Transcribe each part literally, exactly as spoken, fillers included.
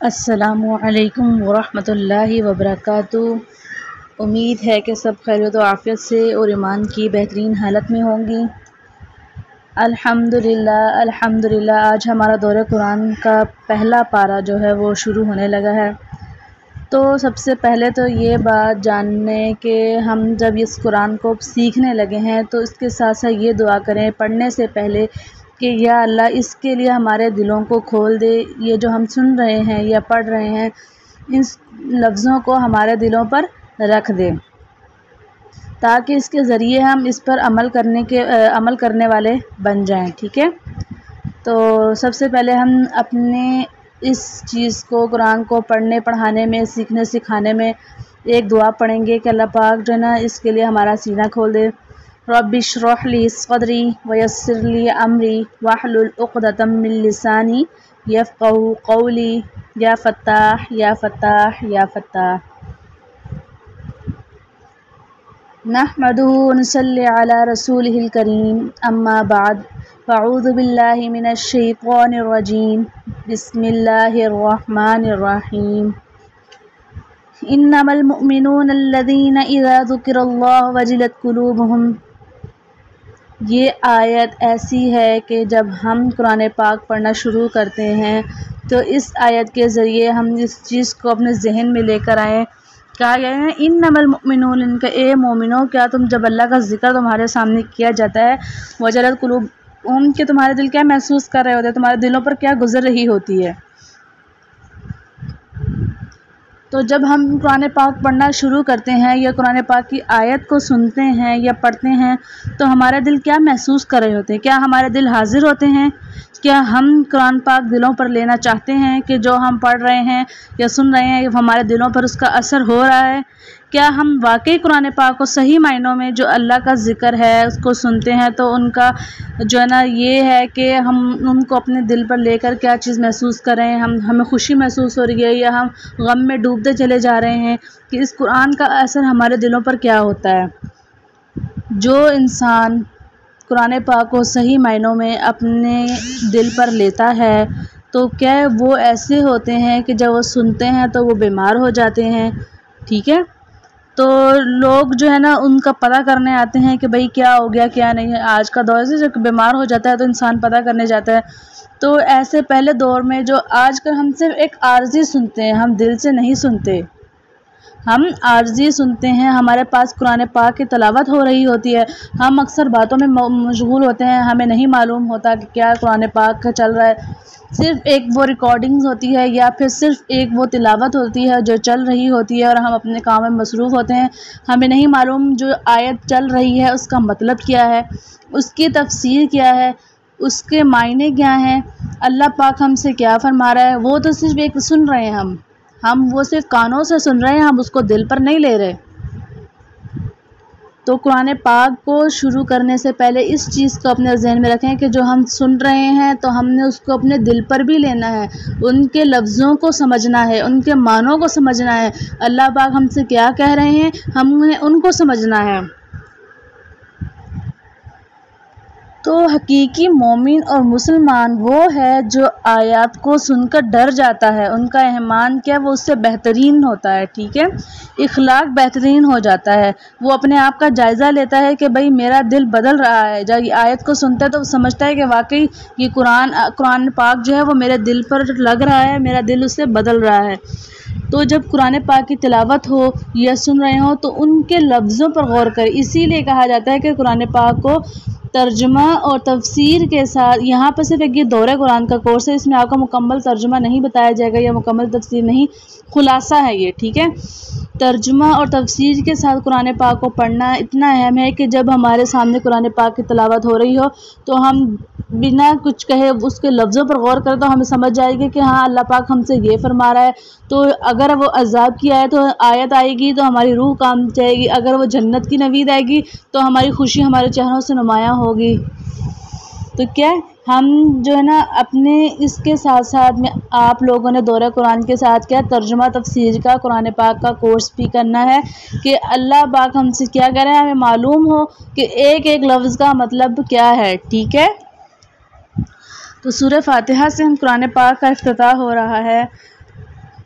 السلام علیکم ورحمۃ اللہ وبرکاتہ۔ امید ہے کہ سب خیریت و عافیت سے اور ایمان کی بہترین حالت میں ہوں گی۔ الحمدللہ الحمدللہ آج ہمارا دورہ قرآن کا پہلا پارہ جو ہے وہ شروع ہونے لگا ہے۔ تو سب سے پہلے تو یہ بات جاننے کہ ہم جب اس قرآن کو سیکھنے لگے ہیں تو اس کے ساتھ ساتھ یہ دعا کریں پڑھنے سے پہلے کہ یا اللہ اس کے لیے ہمارے دلوں کو کھول دے، یہ جو ہم سن رہے ہیں یا پڑھ رہے ہیں ان لفظوں کو ہمارے دلوں پر رکھ دے، تاکہ اس کے ذریعے ہم اس پر عمل کرنے کے عمل کرنے والے بن جائیں۔ ٹھیک ہے، تو سب سے پہلے ہم اپنے اس چیز کو قرآن کو پڑھنے پڑھانے میں سیکھنے سکھانے میں ایک دعا پڑھیں گے کہ اللہ پاک جو ہے نا اس کے لیے ہمارا سینہ کھول دے۔ رب اشرح لی صدری ویسر لی امری واحلل عقدۃ من لسانی یفقہوا قولی یا فتاح یا فتاح یا فتاح۔ نحمدہ ونصلی علی رسولہ الکریم، اما بعد فاعوذ باللہ من الشیطان الرجیم، بسم اللہ الرحمن الرحیم۔ انما المؤمنون الذین اذا ذکر اللہ وجلت قلوبہم۔ یہ آیت ایسی ہے کہ جب ہم قرآن پاک پڑھنا شروع کرتے ہیں تو اس آیت کے ذریعے ہم اس چیز کو اپنے ذہن میں لے کر آئیں۔ کہا گیا ہے انما المؤمنون، ان کا اے مومنوں، کیا تم جب اللہ کا ذکر تمہارے سامنے کیا جاتا ہے وجلت قلوبہم کہ تمہارے دل کیا محسوس کر رہے ہوتے ہیں، تمہارے دلوں پر کیا گزر رہی ہوتی ہے۔ تو جب ہم قرآن پاک پڑھنا شروع کرتے ہیں یا قرآن پاک کی آیت کو سنتے ہیں یا پڑھتے ہیں تو ہمارے دل کیا محسوس کر رہے ہوتے ہیں؟ کیا ہمارے دل حاضر ہوتے ہیں؟ کیا ہم قرآن پاک دلوں پر لینا چاہتے ہیں کہ جو ہم پڑھ رہے ہیں یا سن رہے ہیں ہمارے دلوں پر اس کا اثر ہو رہا ہے؟ کیا ہم واقعی قرآن پاک کو صحیح معنوں میں جو اللہ کا ذکر ہے اس کو سنتے ہیں تو ان کا جو ہے نا یہ ہے کہ ہم ان کو اپنے دل پر لے کر کیا چیز محسوس کر رہے ہیں؟ ہم ہمیں خوشی محسوس ہو رہی ہے یا ہم غم میں ڈوبتے چلے جا رہے ہیں کہ اس قرآن کا اثر ہمارے دلوں پر کیا ہوتا ہے؟ جو انسان قرآن پاک کو صحیح معنوں میں اپنے دل پر لیتا ہے تو کیا وہ ایسے ہوتے ہیں کہ جب وہ سنتے ہیں تو وہ بیمار ہو جاتے ہیں؟ ٹھیک ہے، تو لوگ جو ہے نا ان کا پتہ کرنے آتے ہیں کہ بھئی کیا ہو گیا کیا نہیں ہے۔ آج کا دور سے جب بیمار ہو جاتا ہے تو انسان پتہ کرنے جاتا ہے، تو ایسے پہلے دور میں جو آج کل ہم صرف ایک عارضی سنتے ہیں، ہم دل سے نہیں سنتے، ہم عارضی سنتے ہیں۔ ہمارے پاس قرآن پاک کی تلاوت ہو رہی ہوتی ہے، ہم اکثر باتوں میں مشغول ہوتے ہیں، ہمیں نہیں معلوم ہوتا کہ کیا قرآن پاک کا چل رہا ہے۔ صرف ایک وہ ریکارڈنگز ہوتی ہے یا پھر صرف ایک وہ تلاوت ہوتی ہے جو چل رہی ہوتی ہے اور ہم اپنے کام میں مصروف ہوتے ہیں، ہمیں نہیں معلوم جو آیت چل رہی ہے اس کا مطلب کیا ہے، اس کی تفسیر کیا ہے، اس کے معنی کیا ہیں، اللہ پاک ہم سے کیا فرما رہا ہے۔ وہ تو صرف ایک سن رہے ہیں، ہم ہم وہ صرف کانوں سے سن رہے ہیں، ہم اس کو دل پر نہیں لے رہے۔ تو قرآن پاک کو شروع کرنے سے پہلے اس چیز کو اپنے ذہن میں رکھیں کہ جو ہم سن رہے ہیں تو ہم نے اس کو اپنے دل پر بھی لینا ہے، ان کے لفظوں کو سمجھنا ہے، ان کے معنوں کو سمجھنا ہے، اللہ پاک ہم سے کیا کہہ رہے ہیں ہم نے ان کو سمجھنا ہے۔ تو حقیقی مومن اور مسلمان وہ ہے جو آیات کو سن کر ڈر جاتا ہے، ان کا ایمان کیا وہ اس سے بہترین ہوتا ہے۔ ٹھیک ہے، اخلاق بہترین ہو جاتا ہے، وہ اپنے آپ کا جائزہ لیتا ہے کہ بھئی میرا دل بدل رہا ہے۔ جب یہ آیت کو سنتا ہے تو وہ سمجھتا ہے کہ واقعی یہ قرآن قرآن پاک جو ہے وہ میرے دل پر لگ رہا ہے، میرا دل اس سے بدل رہا ہے۔ تو جب قرآن پاک کی تلاوت ہو یا سن رہے ہوں تو ان کے لفظوں پر غور کریں۔ اسی لیے کہا جاتا ہے کہ قرآن پاک کو ترجمہ اور تفسیر کے ساتھ، یہاں پر صرف ایک یہ دورہ قرآن کا کورس ہے، اس میں آپ کا مکمل ترجمہ نہیں بتایا جائے گا یا مکمل تفسیر نہیں، خلاصہ ہے یہ۔ ٹھیک ہے، ترجمہ اور تفسیر کے ساتھ قرآن پاک کو پڑھنا اتنا اہم ہے کہ جب ہمارے سامنے قرآن پاک کی تلاوت ہو رہی ہو تو ہم بنا کچھ کہے اس کے لفظوں پر غور کریں تو ہمیں سمجھ جائے گی کہ ہاں اللہ پاک ہم سے یہ فرما رہا ہے۔ تو اگر وہ عذاب کی آیت آیت آئے گی تو ہماری روح کام جائے گی، اگر وہ جنت کی نوید آئے گی تو ہماری خوشی ہمارے چہروں سے نمایاں ہوگی۔ تو کیا ہم جو ہے نا اپنے اس کے ساتھ ساتھ میں آپ لوگوں نے دورہ قرآن کے ساتھ کیا ترجمہ تفسیر کا قرآن پاک کا کورس بھی کرنا ہے کہ اللہ پاک ہم سے کیا کہہ رہے ہیں، ہمیں معلوم ہو کہ ایک ایک لفظ کا مطلب کیا ہے۔ ٹھیک ہے، تو سورہ فاتحہ سے ہم قرآن پاک کا افتتاح ہو رہا ہے۔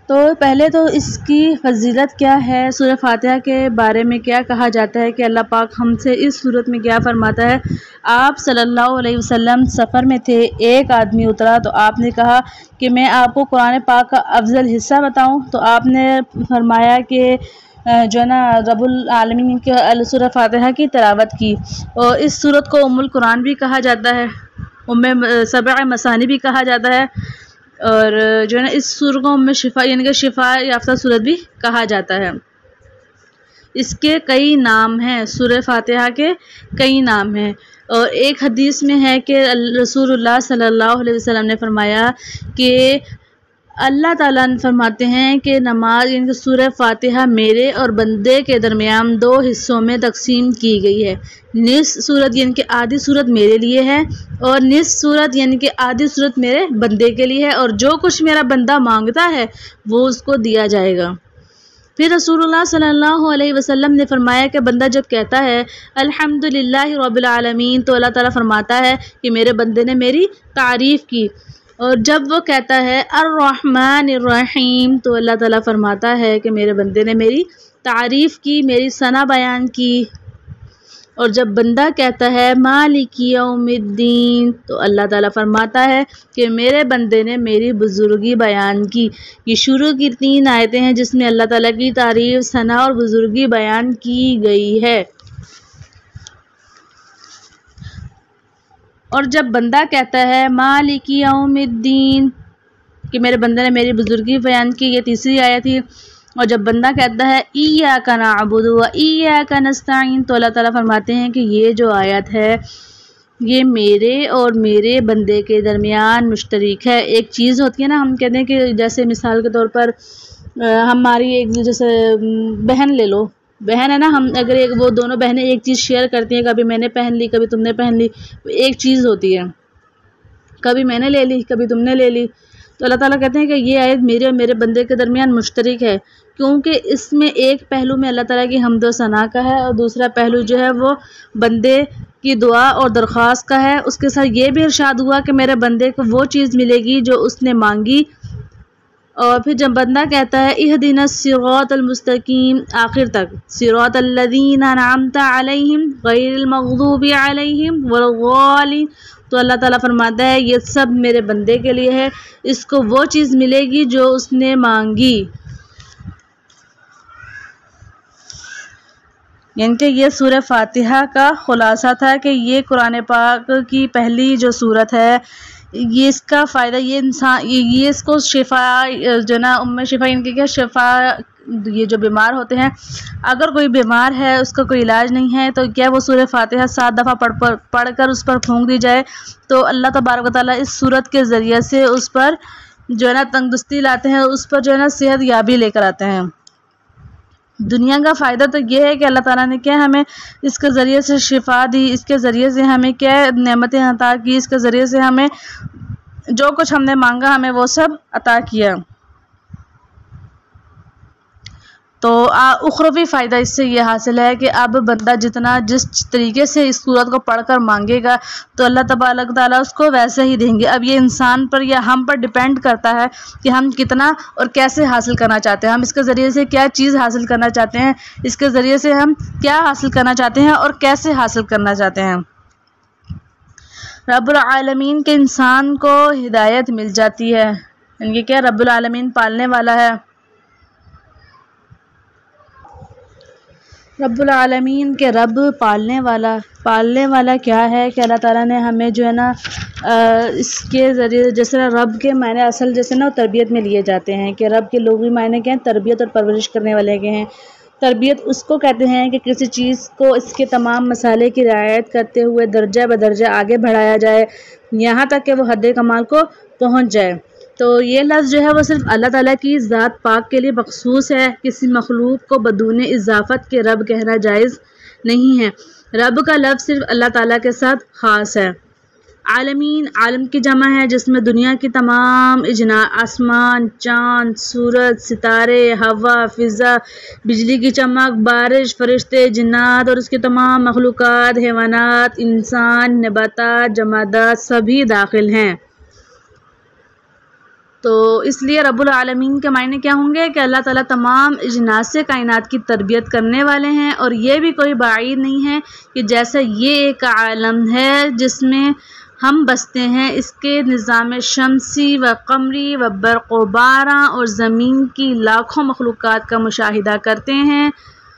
تو پہلے تو اس کی فضیلت کیا ہے، سورہ فاتحہ کے بارے میں کیا کہا جاتا ہے کہ اللہ پاک ہم سے اس صورت میں کیا فرماتا ہے۔ آپ صلی اللہ علیہ وسلم سفر میں تھے، ایک آدمی اترا تو آپ نے کہا کہ میں آپ کو قرآن پاک کا افضل حصہ بتاؤں، تو آپ نے فرمایا کہ جو ہے نا رب العالمین کے سورہ فاتحہ کی تلاوت کی، اور اس صورت کو ام القرآن بھی کہا جاتا ہے، ام سبع مثانی بھی کہا جاتا ہے، اور جو ہے نا اس سورہ کو ام شفا یعنی کہ شفا یافتہ سورت بھی کہا جاتا ہے۔ اس کے کئی نام ہیں، سورہ فاتحہ کے کئی نام ہیں، اور ایک حدیث میں ہے کہ رسول اللہ صلی اللہ علیہ وسلم نے فرمایا کہ اللہ تعالیٰ نے فرماتے ہیں کہ نماز یعنی کہ سورہ فاتحہ میرے اور بندے کے درمیان دو حصوں میں تقسیم کی گئی ہے، نصف سورت یعنی کہ آدھی سورت میرے لیے ہے، اور نصف سورت یعنی کہ آدھی سورت میرے بندے کے لیے ہے، اور جو کچھ میرا بندہ مانگتا ہے وہ اس کو دیا جائے گا۔ پھر رسول اللہ صلی اللہ علیہ وسلم نے فرمایا کہ بندہ جب کہتا ہے الحمدللہ رب العالمین تو اللہ تعالیٰ فرماتا ہے کہ میرے بندے نے میری تعریف کی، اور جب وہ کہتا ہے الرحمن الرحیم تو اللہ تعالیٰ فرماتا ہے کہ میرے بندے نے میری تعریف کی، میری ثنا بیان کی، اور جب بندہ کہتا ہے مالک یوم الدین تو اللہ تعالیٰ فرماتا ہے کہ میرے بندے نے میری بزرگی بیان کی۔ یہ شروع کی تین آیتیں ہیں جس میں اللہ تعالیٰ کی تعریف، ثنا اور بزرگی بیان کی گئی ہے۔ اور جب بندہ کہتا ہے مالک یوم الدین کہ میرے بندے نے میری بزرگی بیان کی، یہ تیسری آیت تھی، اور جب بندہ کہتا ہے ایاک نعبد و ایاک نستعین تو اللہ تعالیٰ فرماتے ہیں کہ یہ جو آیت ہے یہ میرے اور میرے بندے کے درمیان مشترک ہے۔ ایک چیز ہوتی ہے نا، ہم کہتے ہیں کہ جیسے مثال کے طور پر ہماری ایک جیسے بہن لے لو، بہن ہے نا، ہم اگر ایک وہ دونوں بہنیں ایک چیز شیئر کرتی ہیں، کبھی میں نے پہن لی کبھی تم نے پہن لی، ایک چیز ہوتی ہے، کبھی میں نے لے لی کبھی تم نے لے لی، تو اللہ تعالیٰ کہتے ہیں کہ یہ آیت میرے اور میرے بندے کے درمیان مشترک ہے، کیونکہ اس میں ایک پہلو میں اللہ تعالیٰ کی حمد و ثنا کا ہے، اور دوسرا پہلو جو ہے وہ بندے کی دعا اور درخواست کا ہے۔ اس کے ساتھ یہ بھی ارشاد ہوا کہ میرے بندے کو وہ چیز ملے گی جو اس نے مانگی، اور پھر جب بندہ کہتا ہے اہدنا الصراط المستقیم آخر تک، صراط الذین انعمت علیہم غیر المغضوب علیہم ولا الضالین، تو اللہ تعالیٰ فرماتا ہے یہ سب میرے بندے کے لیے ہے، اس کو وہ چیز ملے گی جو اس نے مانگی۔ یعنی کہ یہ سورہ فاتحہ کا خلاصہ تھا کہ یہ قرآن پاک کی پہلی جو سورت ہے، یہ اس کا فائدہ یہ انسان یہ اس کو شفا جو نا ام شفا ان کی کیا شفا، یہ جو بیمار ہوتے ہیں اگر کوئی بیمار ہے اس کا کوئی علاج نہیں ہے تو کیا وہ سورہ فاتحہ سات دفعہ پڑھ پڑھ پڑھ کر اس پر پھونک دی جائے تو اللہ تبارک و تعالیٰ اس سورت کے ذریعے سے اس پر جو ہے نا تندرستی لاتے ہیں، اس پر جو ہے نا صحت یابی لے کر آتے ہیں۔ دنیا کا فائدہ تو یہ ہے کہ اللہ تعالیٰ نے کیا ہمیں اس کے ذریعے سے شفا دی، اس کے ذریعے سے ہمیں کیا نعمتیں عطا کی، اس کے ذریعے سے ہمیں جو کچھ ہم نے مانگا ہمیں وہ سب عطا کیا۔ تو اخروی فائدہ اس سے یہ حاصل ہے کہ اب بندہ جتنا جس طریقے سے اس صورت کو پڑھ کر مانگے گا تو اللہ تبارک تعالیٰ اس کو ویسے ہی دیں گے۔ اب یہ انسان پر یا ہم پر ڈیپینڈ کرتا ہے کہ ہم کتنا اور کیسے حاصل کرنا چاہتے ہیں، ہم اس کے ذریعے سے کیا چیز حاصل کرنا چاہتے ہیں، اس کے ذریعے سے ہم کیا حاصل کرنا چاہتے ہیں اور کیسے حاصل کرنا چاہتے ہیں۔ رب العالمین کے انسان کو ہدایت مل جاتی ہے، یعنی کیا رب العالمین پالنے والا ہے۔ رب العالمین کے رب پالنے والا پالنے والا کیا ہے کہ اللہ تعالیٰ نے ہمیں جو ہے نا اس کے ذریعے جیسے رب کے معنی اصل جیسے نا تربیت میں لیے جاتے ہیں کہ رب کے لغوی معنی کیا ہیں، تربیت اور پرورش کرنے والے کے ہیں۔ تربیت اس کو کہتے ہیں کہ کسی چیز کو اس کے تمام مسائل کی رعایت کرتے ہوئے درجہ بدرجہ آگے بڑھایا جائے یہاں تک کہ وہ حد کمال کو پہنچ جائے۔ تو یہ لفظ جو ہے وہ صرف اللہ تعالیٰ کی ذات پاک کے لیے مخصوص ہے، کسی مخلوق کو بدون اضافت کے رب کہنا جائز نہیں ہے۔ رب کا لفظ صرف اللہ تعالیٰ کے ساتھ خاص ہے۔ عالمین عالم کی جمع ہے جس میں دنیا کی تمام اجناس، آسمان، چاند، سورج، ستارے، ہوا، فضا، بجلی کی چمک، بارش، فرشتے، جنات اور اس کے تمام مخلوقات، حیوانات، انسان، نباتات، جمادات سبھی داخل ہیں۔ تو اس لیے رب العالمین کے معنی کیا ہوں گے کہ اللہ تعالیٰ تمام اجناس کائنات کی تربیت کرنے والے ہیں، اور یہ بھی کوئی بعید نہیں ہے کہ جیسا یہ ایک عالم ہے جس میں ہم بستے ہیں، اس کے نظام شمسی و قمری و برق و باراں اور زمین کی لاکھوں مخلوقات کا مشاہدہ کرتے ہیں،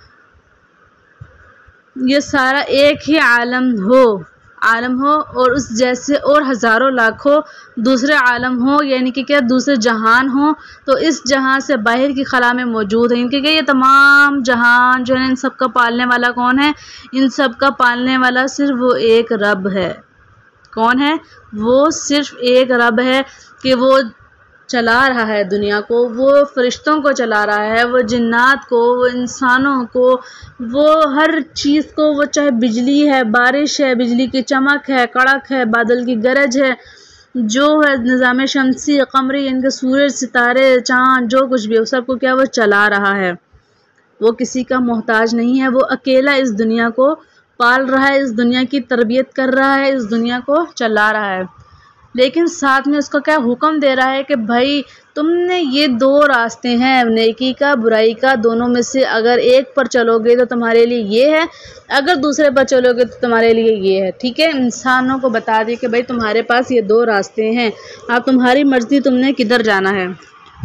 یہ سارا ایک ہی عالم ہو عالم ہو اور اس جیسے اور ہزاروں لاکھوں دوسرے عالم ہوں، یعنی کہ کیا دوسرے جہان ہوں، تو اس جہان سے باہر کی خلا میں موجود ہیں، کیونکہ یہ تمام جہان جو ہے ان سب کا پالنے والا کون ہے؟ ان سب کا پالنے والا صرف وہ ایک رب ہے۔ کون ہے؟ وہ صرف ایک رب ہے کہ وہ چلا رہا ہے دنیا کو، وہ فرشتوں کو چلا رہا ہے، وہ جنات کو، وہ انسانوں کو، وہ ہر چیز کو، وہ چاہے بجلی ہے، بارش ہے، بجلی کی چمک ہے، کڑک ہے، بادل کی گرج ہے، جو ہے نظام شمسی قمری، ان کے سورج، ستارے، چاند، جو کچھ بھی ہے سب کو کیا وہ چلا رہا ہے، وہ کسی کا محتاج نہیں ہے، وہ اکیلا اس دنیا کو پال رہا ہے، اس دنیا کی تربیت کر رہا ہے، اس دنیا کو چلا رہا ہے، لیکن ساتھ میں اس کو کیا حکم دے رہا ہے کہ بھائی تم نے یہ دو راستے ہیں نیکی کا برائی کا، دونوں میں سے اگر ایک پر چلو گے تو تمہارے لیے یہ ہے، اگر دوسرے پر چلو گے تو تمہارے لیے یہ ہے، ٹھیک ہے۔ انسانوں کو بتا دے کہ بھائی تمہارے پاس یہ دو راستے ہیں، اب تمہاری مرضی تم نے کدھر جانا ہے۔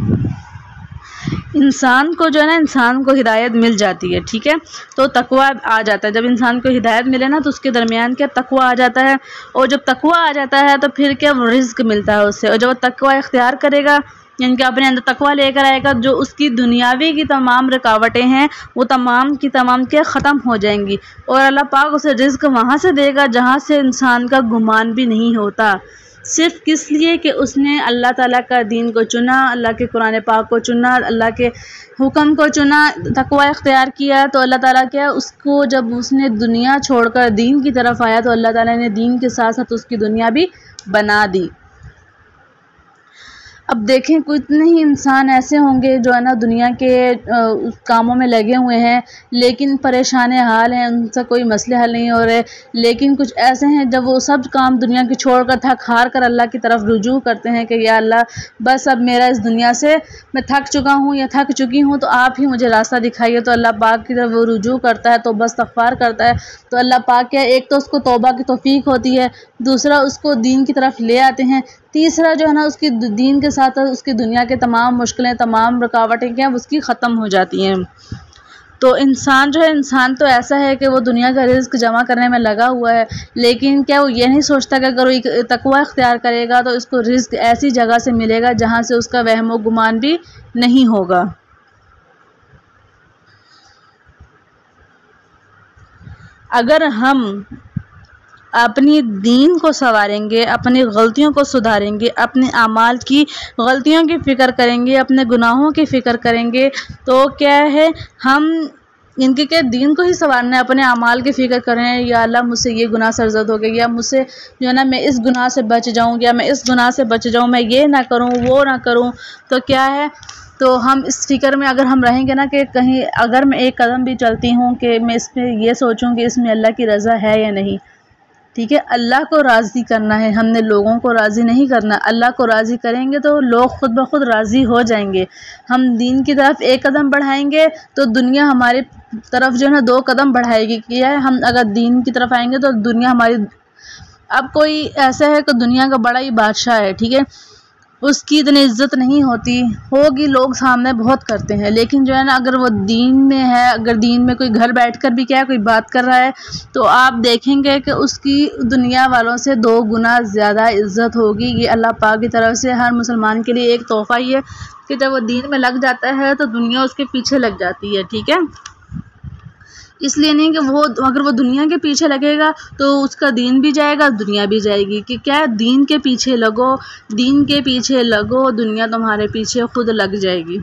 انسان کو جو ہے نا انسان کو ہدایت مل جاتی ہے، ٹھیک ہے، تو تقوی آ جاتا ہے، جب انسان کو ہدایت ملے نا تو اس کے درمیان کیا تقوی آ جاتا ہے، اور جب تقوی آ جاتا ہے تو پھر کیا وہ رزق ملتا ہے اس سے، اور جب وہ تقوی اختیار کرے گا یعنی کہ اپنے اندر تقوی لے کر آئے گا، جو اس کی دنیاوی کی تمام رکاوٹیں ہیں وہ تمام کی تمام کیا ختم ہو جائیں گی، اور اللہ پاک اسے رزق وہاں سے دے گا جہاں سے انسان کا گمان بھی نہیں ہوتا، صرف کس لیے کہ اس نے اللہ تعالیٰ کا دین کو چنا، اللہ کے قرآن پاک کو چنا، اللہ کے حکم کو چنا، تقوی اختیار کیا، تو اللہ تعالیٰ کیا اس کو جب اس نے دنیا چھوڑ کر دین کی طرف آیا تو اللہ تعالیٰ نے دین کے ساتھ ساتھ اس کی دنیا بھی بنا دی۔ اب دیکھیں کتنے ہی انسان ایسے ہوں گے جو ہے نا دنیا کے کاموں میں لگے ہوئے ہیں لیکن پریشان حال ہیں، ان سے کوئی مسئلے حل نہیں ہو رہے، لیکن کچھ ایسے ہیں جب وہ سب کام دنیا کی چھوڑ کر تھک ہار کر اللہ کی طرف رجوع کرتے ہیں کہ یا اللہ بس اب میرا اس دنیا سے میں تھک چکا ہوں یا تھک چکی ہوں تو آپ ہی مجھے راستہ دکھائیے، تو اللہ پاک کی طرف وہ رجوع کرتا ہے، توبہ استغفار کرتا ہے، تو اللہ پاک کیا ایک تو اس کو توبہ کی توفیق ہوتی ہے، دوسرا اس کو دین کی طرف لے آتے ہیں، تیسرا جو ہے نا اس کی دین کے ساتھ اس کی دنیا کے تمام مشکلیں تمام رکاوٹیں کیا اس کی ختم ہو جاتی ہیں۔ تو انسان جو ہے انسان تو ایسا ہے کہ وہ دنیا کا رزق جمع کرنے میں لگا ہوا ہے، لیکن کیا وہ یہ نہیں سوچتا کہ اگر وہ تقوی اختیار کرے گا تو اس کو رزق ایسی جگہ سے ملے گا جہاں سے اس کا وہم و گمان بھی نہیں ہوگا۔ اگر ہم اپنی دین کو سنواریں گے، اپنی غلطیوں کو سدھاریں گے، اپنے اعمال کی غلطیوں کی فکر کریں گے، اپنے گناہوں کی فکر کریں گے، تو کیا ہے ہم ان کے کیا دین کو ہی سنوارنا ہے، اپنے اعمال کی فکر کریں، یا اللہ مجھ سے یہ گناہ سرزد ہو گیا، یا مجھ سے جو ہے نا میں اس گناہ سے بچ جاؤں، یا میں اس گناہ سے بچ جاؤں، میں یہ نہ کروں وہ نہ کروں، تو کیا ہے تو ہم اس فکر میں اگر ہم رہیں گے نا کہ کہیں اگر میں ایک قدم بھی چلتی ہوں کہ میں اس میں یہ سوچوں کہ اس میں اللہ کی رضا ہے یا نہیں، ٹھیک ہے، اللہ کو راضی کرنا ہے، ہم نے لوگوں کو راضی نہیں کرنا، اللہ کو راضی کریں گے تو لوگ خود بخود راضی ہو جائیں گے، ہم دین کی طرف ایک قدم بڑھائیں گے تو دنیا ہماری طرف جو ہے نا دو قدم بڑھائے گی، کیا ہے ہم اگر دین کی طرف آئیں گے تو دنیا ہماری، اب کوئی ایسا ہے کہ دنیا کا بڑا ہی بادشاہ ہے، ٹھیک ہے، اس کی اتنی عزت نہیں ہوتی ہوگی، لوگ سامنے بہت کرتے ہیں، لیکن جو ہے نا اگر وہ دین میں ہے، اگر دین میں کوئی گھر بیٹھ کر بھی کیا ہے کوئی بات کر رہا ہے تو آپ دیکھیں گے کہ اس کی دنیا والوں سے دو گنا زیادہ عزت ہوگی۔ یہ اللہ پاک کی طرف سے ہر مسلمان کے لیے ایک تحفہ ہی ہے کہ جب وہ دین میں لگ جاتا ہے تو دنیا اس کے پیچھے لگ جاتی ہے، ٹھیک ہے، اس لیے نہیں کہ وہ اگر وہ دنیا کے پیچھے لگے گا تو اس کا دین بھی جائے گا، دنیا بھی جائے گی، کہ کیا دین کے پیچھے لگو، دین کے پیچھے لگو، دنیا تمہارے پیچھے خود لگ جائے گی۔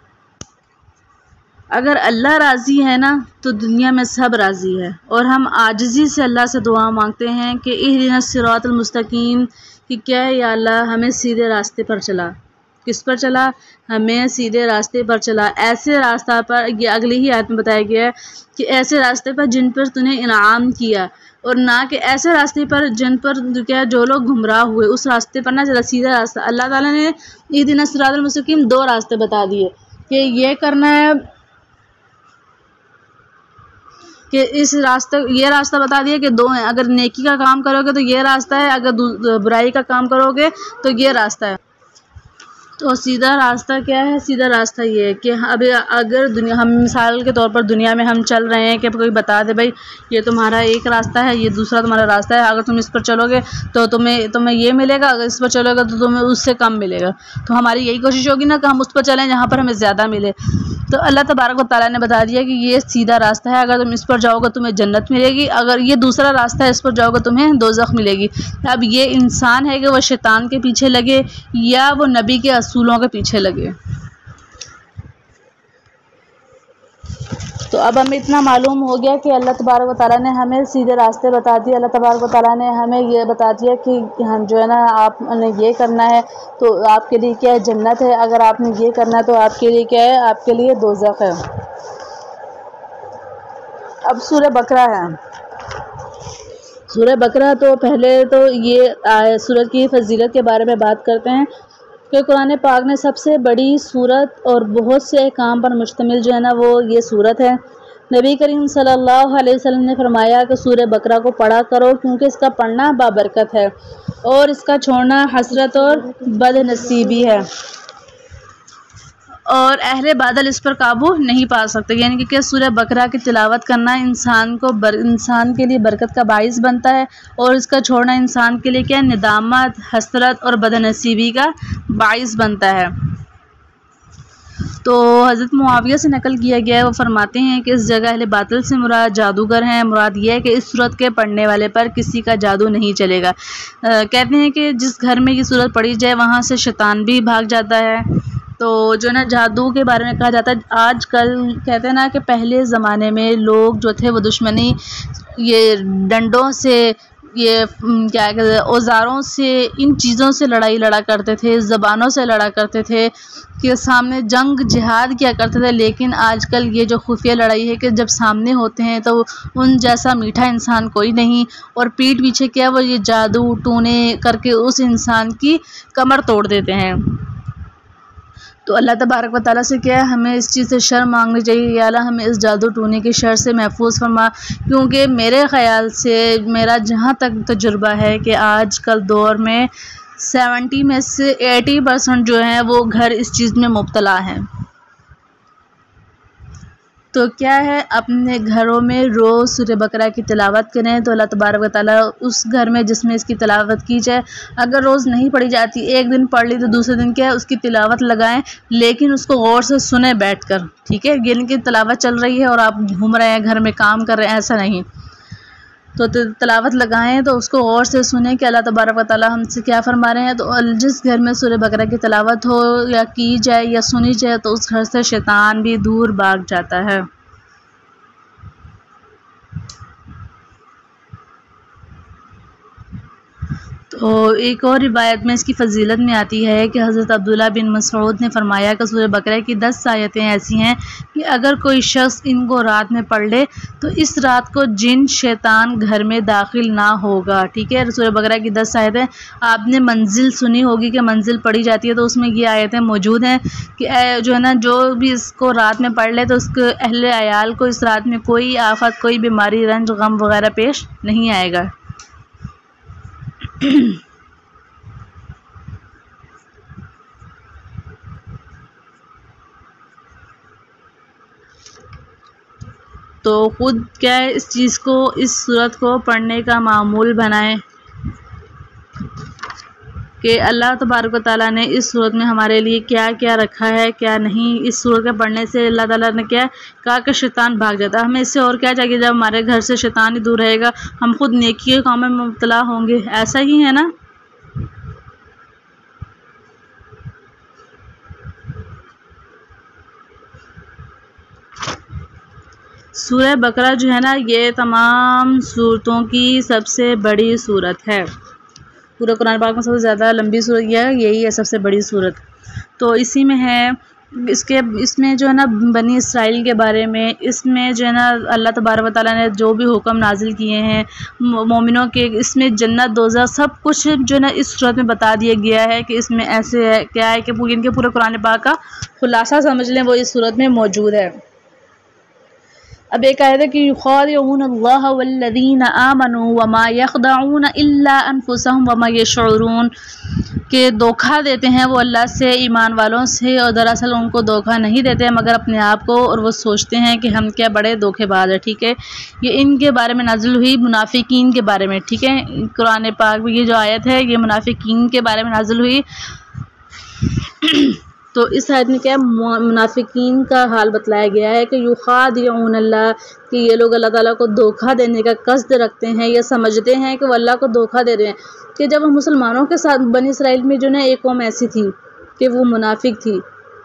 اگر اللہ راضی ہے نا تو دنیا میں سب راضی ہے، اور ہم عاجزی سے اللہ سے دعا مانگتے ہیں کہ اہدنا الصراط المستقیم، کہ کیا ہے یا اللہ ہمیں سیدھے راستے پر چلا، کس پر چلا؟ ہمیں سیدھے راستے پر چلا، ایسے راستہ پر، یہ اگلی ہی آیت میں بتایا گیا ہے کہ ایسے راستے پر جن پر تو نے انعام کیا، اور نہ کہ ایسے راستے پر جن پر کیا جو لوگ گمراہ ہوئے اس راستے پر نہ چلا سیدھا راستہ۔ اللہ تعالیٰ نے اہدنا الصراط المستقیم دو راستے بتا دیے کہ یہ کرنا ہے کہ اس راستہ یہ راستہ بتا دیا کہ دو ہیں، اگر نیکی کا کام کرو گے تو یہ راستہ ہے، اگر برائی کا کام کرو گے تو یہ راستہ ہے۔ تو سیدھا راستہ کیا ہے؟ سیدھا راستہ یہ ہے کہ اب اگر دنیا ہم مثال کے طور پر دنیا میں ہم چل رہے ہیں کہ کوئی بتا دے بھائی یہ تمہارا ایک راستہ ہے، یہ دوسرا تمہارا راستہ ہے، اگر تم اس پر چلو گے تو تمہیں تمہیں یہ ملے گا، اگر اس پر چلو گے تو تمہیں اس سے کم ملے گا۔ تو ہماری یہی کوشش ہوگی نا کہ ہم اس پر چلیں جہاں پر ہمیں زیادہ ملے۔ تو اللہ تبارک و تعالیٰ نے بتا دیا کہ یہ سیدھا راستہ ہے، اگر تم اس پر جاؤ گے تمہیں جنت ملے گی، اگر یہ دوسرا راستہ ہے اس پر جاؤ گے تمہیں دوزخ ملے گی۔ اب یہ انسان ہے کہ وہ شیطان کے پیچھے لگے یا وہ نبی کے اصولوں کے پیچھے لگے۔ تو اب ہمیں اتنا معلوم ہو گیا کہ اللہ تبارک و تعالیٰ نے ہمیں سیدھے راستے بتا دیے، اللہ تبارک و تعالیٰ نے ہمیں یہ بتا دیا کہ ہم جو ہے نا آپ نے یہ کرنا ہے تو آپ کے لیے کیا ہے؟ جنت ہے، اگر آپ نے یہ کرنا ہے تو آپ کے لیے کیا ہے؟ آپ کے لیے دوزخ ہے۔ اب سورہ بقرہ ہے، سورہ بقرہ تو پہلے تو یہ سورت کی فضیلت کے بارے میں بات کرتے ہیں کہ قرآن پاک نے سب سے بڑی سورت اور بہت سے احکام پر مشتمل جو ہے نا وہ یہ سورت ہے۔ نبی کریم صلی اللہ علیہ وسلم نے فرمایا کہ سورہ بقرہ کو پڑھا کرو کیونکہ اس کا پڑھنا بابرکت ہے اور اس کا چھوڑنا حسرت اور بد نصیبی ہے، اور اہل بادل اس پر قابو نہیں پا سکتے۔ یعنی کہ سورہ بقرہ کی تلاوت کرنا انسان کو بر انسان کے لیے برکت کا باعث بنتا ہے، اور اس کا چھوڑنا انسان کے لیے کیا ندامت، حسرت اور بد نصیبی کا باعث بنتا ہے۔ تو حضرت معاویہ سے نقل کیا گیا ہے، وہ فرماتے ہیں کہ اس جگہ اہل باطل سے مراد جادوگر ہیں، مراد یہ ہے کہ اس سورت کے پڑھنے والے پر کسی کا جادو نہیں چلے گا۔ کہتے ہیں کہ جس گھر میں یہ سورت پڑھی جائے وہاں سے شیطان بھی بھاگ جاتا ہے۔ تو جو نا جادو کے بارے میں کہا جاتا ہے، آج کل کہتے ہیں نا کہ پہلے زمانے میں لوگ جو تھے وہ دشمنی یہ ڈنڈوں سے، یہ کیا کہتے ہیں اوزاروں سے، ان چیزوں سے لڑائی لڑا کرتے تھے، زبانوں سے لڑا کرتے تھے کہ سامنے جنگ جہاد کیا کرتے تھے۔ لیکن آج کل یہ جو خفیہ لڑائی ہے کہ جب سامنے ہوتے ہیں تو ان جیسا میٹھا انسان کوئی نہیں، اور پیٹھ پیچھے کیا وہ یہ جادو ٹونے کر کے اس انسان کی کمر توڑ دیتے ہیں۔ تو اللہ تبارک و تعالیٰ سے کیا ہے ہمیں اس چیز سے شر مانگنی چاہیے، یا اللہ ہمیں اس جادو ٹونے کی شر سے محفوظ فرما، کیونکہ میرے خیال سے میرا جہاں تک تجربہ ہے کہ آج کل دور میں سیونٹی میں سے ایٹی پرسنٹ جو ہیں وہ گھر اس چیز میں مبتلا ہیں۔ تو کیا ہے اپنے گھروں میں روز سورہ بقرہ کی تلاوت کریں، تو اللہ تبارک و تعالیٰ اس گھر میں جس میں اس کی تلاوت کی جائے، اگر روز نہیں پڑھی جاتی ایک دن پڑھ لی تو دوسرے دن کیا ہے اس کی تلاوت لگائیں، لیکن اس کو غور سے سنیں بیٹھ کر، ٹھیک ہے؟ یعنی کہ تلاوت چل رہی ہے اور آپ گھوم رہے ہیں گھر میں کام کر رہے ہیں، ایسا نہیں۔ تو تلاوت لگائیں تو اس کو غور سے سنیں کہ اللہ تبارک و تعالیٰ ہم سے کیا فرما رہے ہیں۔ تو جس گھر میں سورہ بقرہ کی تلاوت ہو یا کی جائے یا سنی جائے تو اس گھر سے شیطان بھی دور بھاگ جاتا ہے۔ تو ایک اور روایت میں اس کی فضیلت میں آتی ہے کہ حضرت عبداللہ بن مسعود نے فرمایا کہ سورہ بقرہ کی دس آیتیں ایسی ہیں کہ اگر کوئی شخص ان کو رات میں پڑھ لے تو اس رات کو جن شیطان گھر میں داخل نہ ہوگا، ٹھیک ہے؟ سورہ بقرہ کی دس آیتیں آپ نے منزل سنی ہوگی کہ منزل پڑھی جاتی ہے، تو اس میں یہ آیتیں موجود ہیں کہ جو ہے نا جو بھی اس کو رات میں پڑھ لے تو اس کے اہل عیال کو اس رات میں کوئی آفت، کوئی بیماری، رنج، غم وغیرہ پیش نہیں آئے گا۔ تو خود کیا ہے اس چیز کو، اس سورت کو پڑھنے کا معمول بنائیں کہ اللہ تبارک و تعالیٰ نے اس سورت میں ہمارے لیے کیا کیا رکھا ہے، کیا نہیں۔ اس سورت کے پڑھنے سے اللہ تعالیٰ نے کیا کہا کہ شیطان بھاگ جاتا ہے۔ ہمیں اس سے اور کیا چاہیے؟ جب ہمارے گھر سے شیطان ہی دور رہے گا ہم خود نیکی کے کام میں مبتلا ہوں گے، ایسا ہی ہے نا؟ سورہ بقرہ جو ہے نا یہ تمام سورتوں کی سب سے بڑی سورت ہے، پورے قرآن پاک میں سب سے زیادہ لمبی سورت یہ ہے، یہی ہے سب سے بڑی سورت۔ تو اسی میں ہے اس کے اس میں جو ہے نا بنی اسرائیل کے بارے میں، اس میں جو ہے نا اللہ تبارک و تعالیٰ نے جو بھی حکم نازل کیے ہیں مومنوں کے، اس میں جنت دوزخ سب کچھ جو ہے نا اس صورت میں بتا دیا گیا ہے کہ اس میں ایسے ہے کیا ہے کہ ان کے پورے قرآن پاک کا خلاصہ سمجھ لیں وہ اس صورت میں موجود ہے۔ اب ایک آیت ہے کہ یخادعون اللہ والذین آمنوا وما یخدعون الا انفسهم وما یشعرون، کہ دھوکہ دیتے ہیں وہ اللہ سے، ایمان والوں سے، اور دراصل ان کو دھوکہ نہیں دیتے مگر اپنے آپ کو، اور وہ سوچتے ہیں کہ ہم کیا بڑے دھوکے باز ہیں۔ ٹھیک ہے، یہ ان کے بارے میں نازل ہوئی منافقین کے بارے میں۔ ٹھیک ہے، قرآن پاک میں یہ جو آیت ہے یہ منافقین کے بارے میں نازل ہوئی۔ تو اس آیت میں کیا منافقین کا حال بتلایا گیا ہے کہ یخادعون اللہ، کہ یہ لوگ اللہ تعالیٰ کو دھوکہ دینے کا قصد رکھتے ہیں یا سمجھتے ہیں کہ وہ اللہ کو دھوکہ دے رہے ہیں۔ کہ جب وہ مسلمانوں کے ساتھ بنی اسرائیل میں جو نا ایک قوم ایسی تھی کہ وہ منافق تھی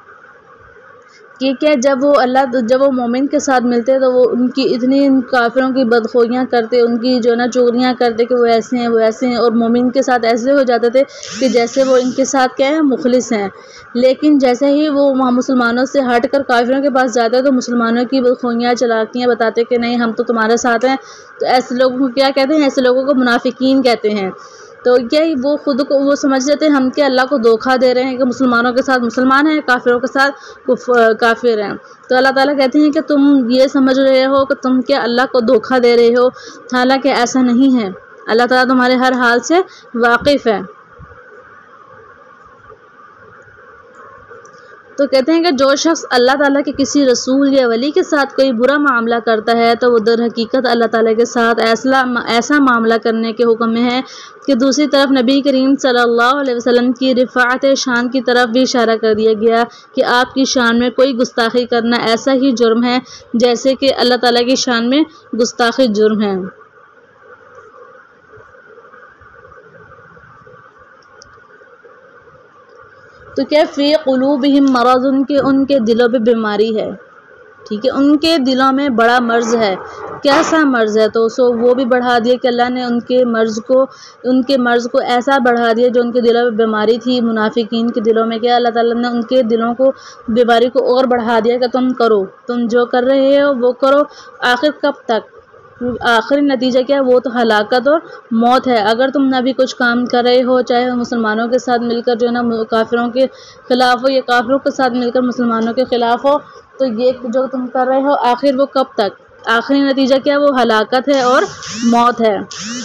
کہ کیا جب وہ اللہ جب وہ مومن کے ساتھ ملتے تو وہ ان کی اتنی کافروں کی بدخوئیاں کرتے، ان کی جو نا چغلیاں کرتے کہ وہ ایسے ہیں وہ ایسے ہیں، اور مومن کے ساتھ ایسے ہو جاتے تھے کہ جیسے وہ ان کے ساتھ کیا ہے مخلص ہیں۔ لیکن جیسے ہی وہ وہاں مسلمانوں سے ہٹ کر کافروں کے پاس جاتے تو مسلمانوں کی بدخوئیاں چلاکیاں بتاتے کہ نہیں ہم تو تمہارے ساتھ ہیں۔ تو ایسے لوگوں کو کیا کہتے ہیں؟ ایسے لوگوں کو منافقین کہتے ہیں۔ تو کیا وہ خود کو وہ سمجھ لیتے ہیں ہم کیا اللہ کو دھوکہ دے رہے ہیں کہ مسلمانوں کے ساتھ مسلمان ہیں، کافروں کے ساتھ کافر ہیں۔ تو اللہ تعالیٰ کہتے ہیں کہ تم یہ سمجھ رہے ہو کہ تم کیا اللہ کو دھوکہ دے رہے ہو، حالانکہ ایسا نہیں ہے۔ اللہ تعالیٰ تمہارے ہر حال سے واقف ہے۔ تو کہتے ہیں کہ جو شخص اللہ تعالیٰ کے کسی رسول یا ولی کے ساتھ کوئی برا معاملہ کرتا ہے تو وہ در حقیقت اللہ تعالیٰ کے ساتھ ایسا ایسا معاملہ کرنے کے حکم میں ہے کہ دوسری طرف نبی کریم صلی اللہ علیہ وسلم کی رفعت شان کی طرف بھی اشارہ کر دیا گیا کہ آپ کی شان میں کوئی گستاخی کرنا ایسا ہی جرم ہے جیسے کہ اللہ تعالیٰ کی شان میں گستاخی جرم ہے۔ تو کیا فی قلوبہم مرض، ان کے ان کے دلوں پہ بیماری ہے۔ ٹھیک ہے، ان کے دلوں میں بڑا مرض ہے۔ کیسا مرض ہے؟ تو سو وہ بھی بڑھا دیا کہ اللہ نے ان کے مرض کو ان کے مرض کو ایسا بڑھا دیا جو ان کے دلوں میں بیماری تھی۔ منافقین کے دلوں میں کیا اللہ تعالیٰ نے ان کے دلوں کو بیماری کو اور بڑھا دیا کہ تم کرو، تم جو کر رہے ہو وہ کرو، آخر کب تک؟ آخری نتیجہ کیا؟ وہ تو ہلاکت اور موت ہے۔ اگر تم نہ بھی کچھ کام کر رہے ہو، چاہے مسلمانوں کے ساتھ مل کر جو ہے نا کافروں کے خلاف ہو یا کافروں کے ساتھ مل کر مسلمانوں کے خلاف ہو، تو یہ جو تم کر رہے ہو آخر وہ کب تک؟ آخری نتیجہ کیا؟ وہ ہلاکت ہے اور موت ہے۔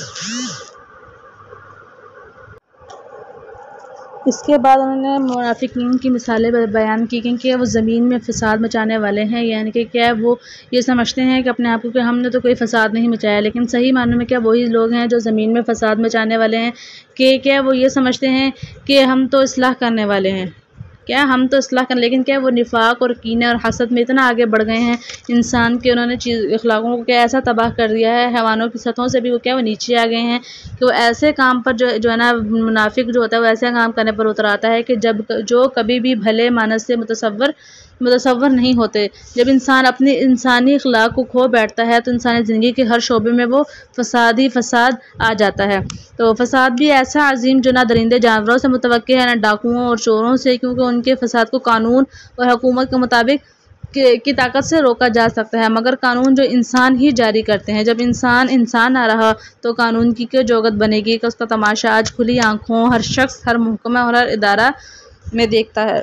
اس کے بعد انہوں نے منافقین کی مثالیں بیان کی کہ وہ زمین میں فساد مچانے والے ہیں، یعنی کہ کیا وہ یہ سمجھتے ہیں کہ اپنے آپ کو کہ ہم نے تو کوئی فساد نہیں مچایا، لیکن صحیح معنوں میں کیا وہی لوگ ہیں جو زمین میں فساد مچانے والے ہیں کہ کیا وہ یہ سمجھتے ہیں کہ ہم تو اصلاح کرنے والے ہیں، کیا ہم تو اصلاح کر، لیکن کیا وہ نفاق اور کینے اور حسد میں اتنا آگے بڑھ گئے ہیں انسان کے، انہوں نے چیز اخلاقوں کو کیا ایسا تباہ کر دیا ہے، حیوانوں کی سطحوں سے بھی وہ کیا وہ نیچے آ گئے ہیں کہ وہ ایسے کام پر جو جو ہے نا منافق جو ہوتا ہے وہ ایسے کام کرنے پر اتر آتا ہے کہ جب جو کبھی بھی بھلے مانس سے متصور متصور نہیں ہوتے۔ جب انسان اپنے انسانی اخلاق کو کھو بیٹھتا ہے تو انسانی زندگی کے ہر شعبے میں وہ فساد ہی فساد آ جاتا ہے۔ تو فساد بھی ایسا عظیم جو نہ درندے جانوروں سے متوقع ہے، نہ ڈاکوؤں اور چوروں سے، کیونکہ ان کے فساد کو قانون اور حکومت کے مطابق کی طاقت سے روکا جا سکتا ہے، مگر قانون جو انسان ہی جاری کرتے ہیں۔ جب انسان انسان نہ رہا تو قانون کی کیا جوگت بنے گی کہ اس کا تماشا آج کھلی آنکھوں ہر شخص، ہر محکمہ اور ہر ادارہ میں دیکھتا ہے۔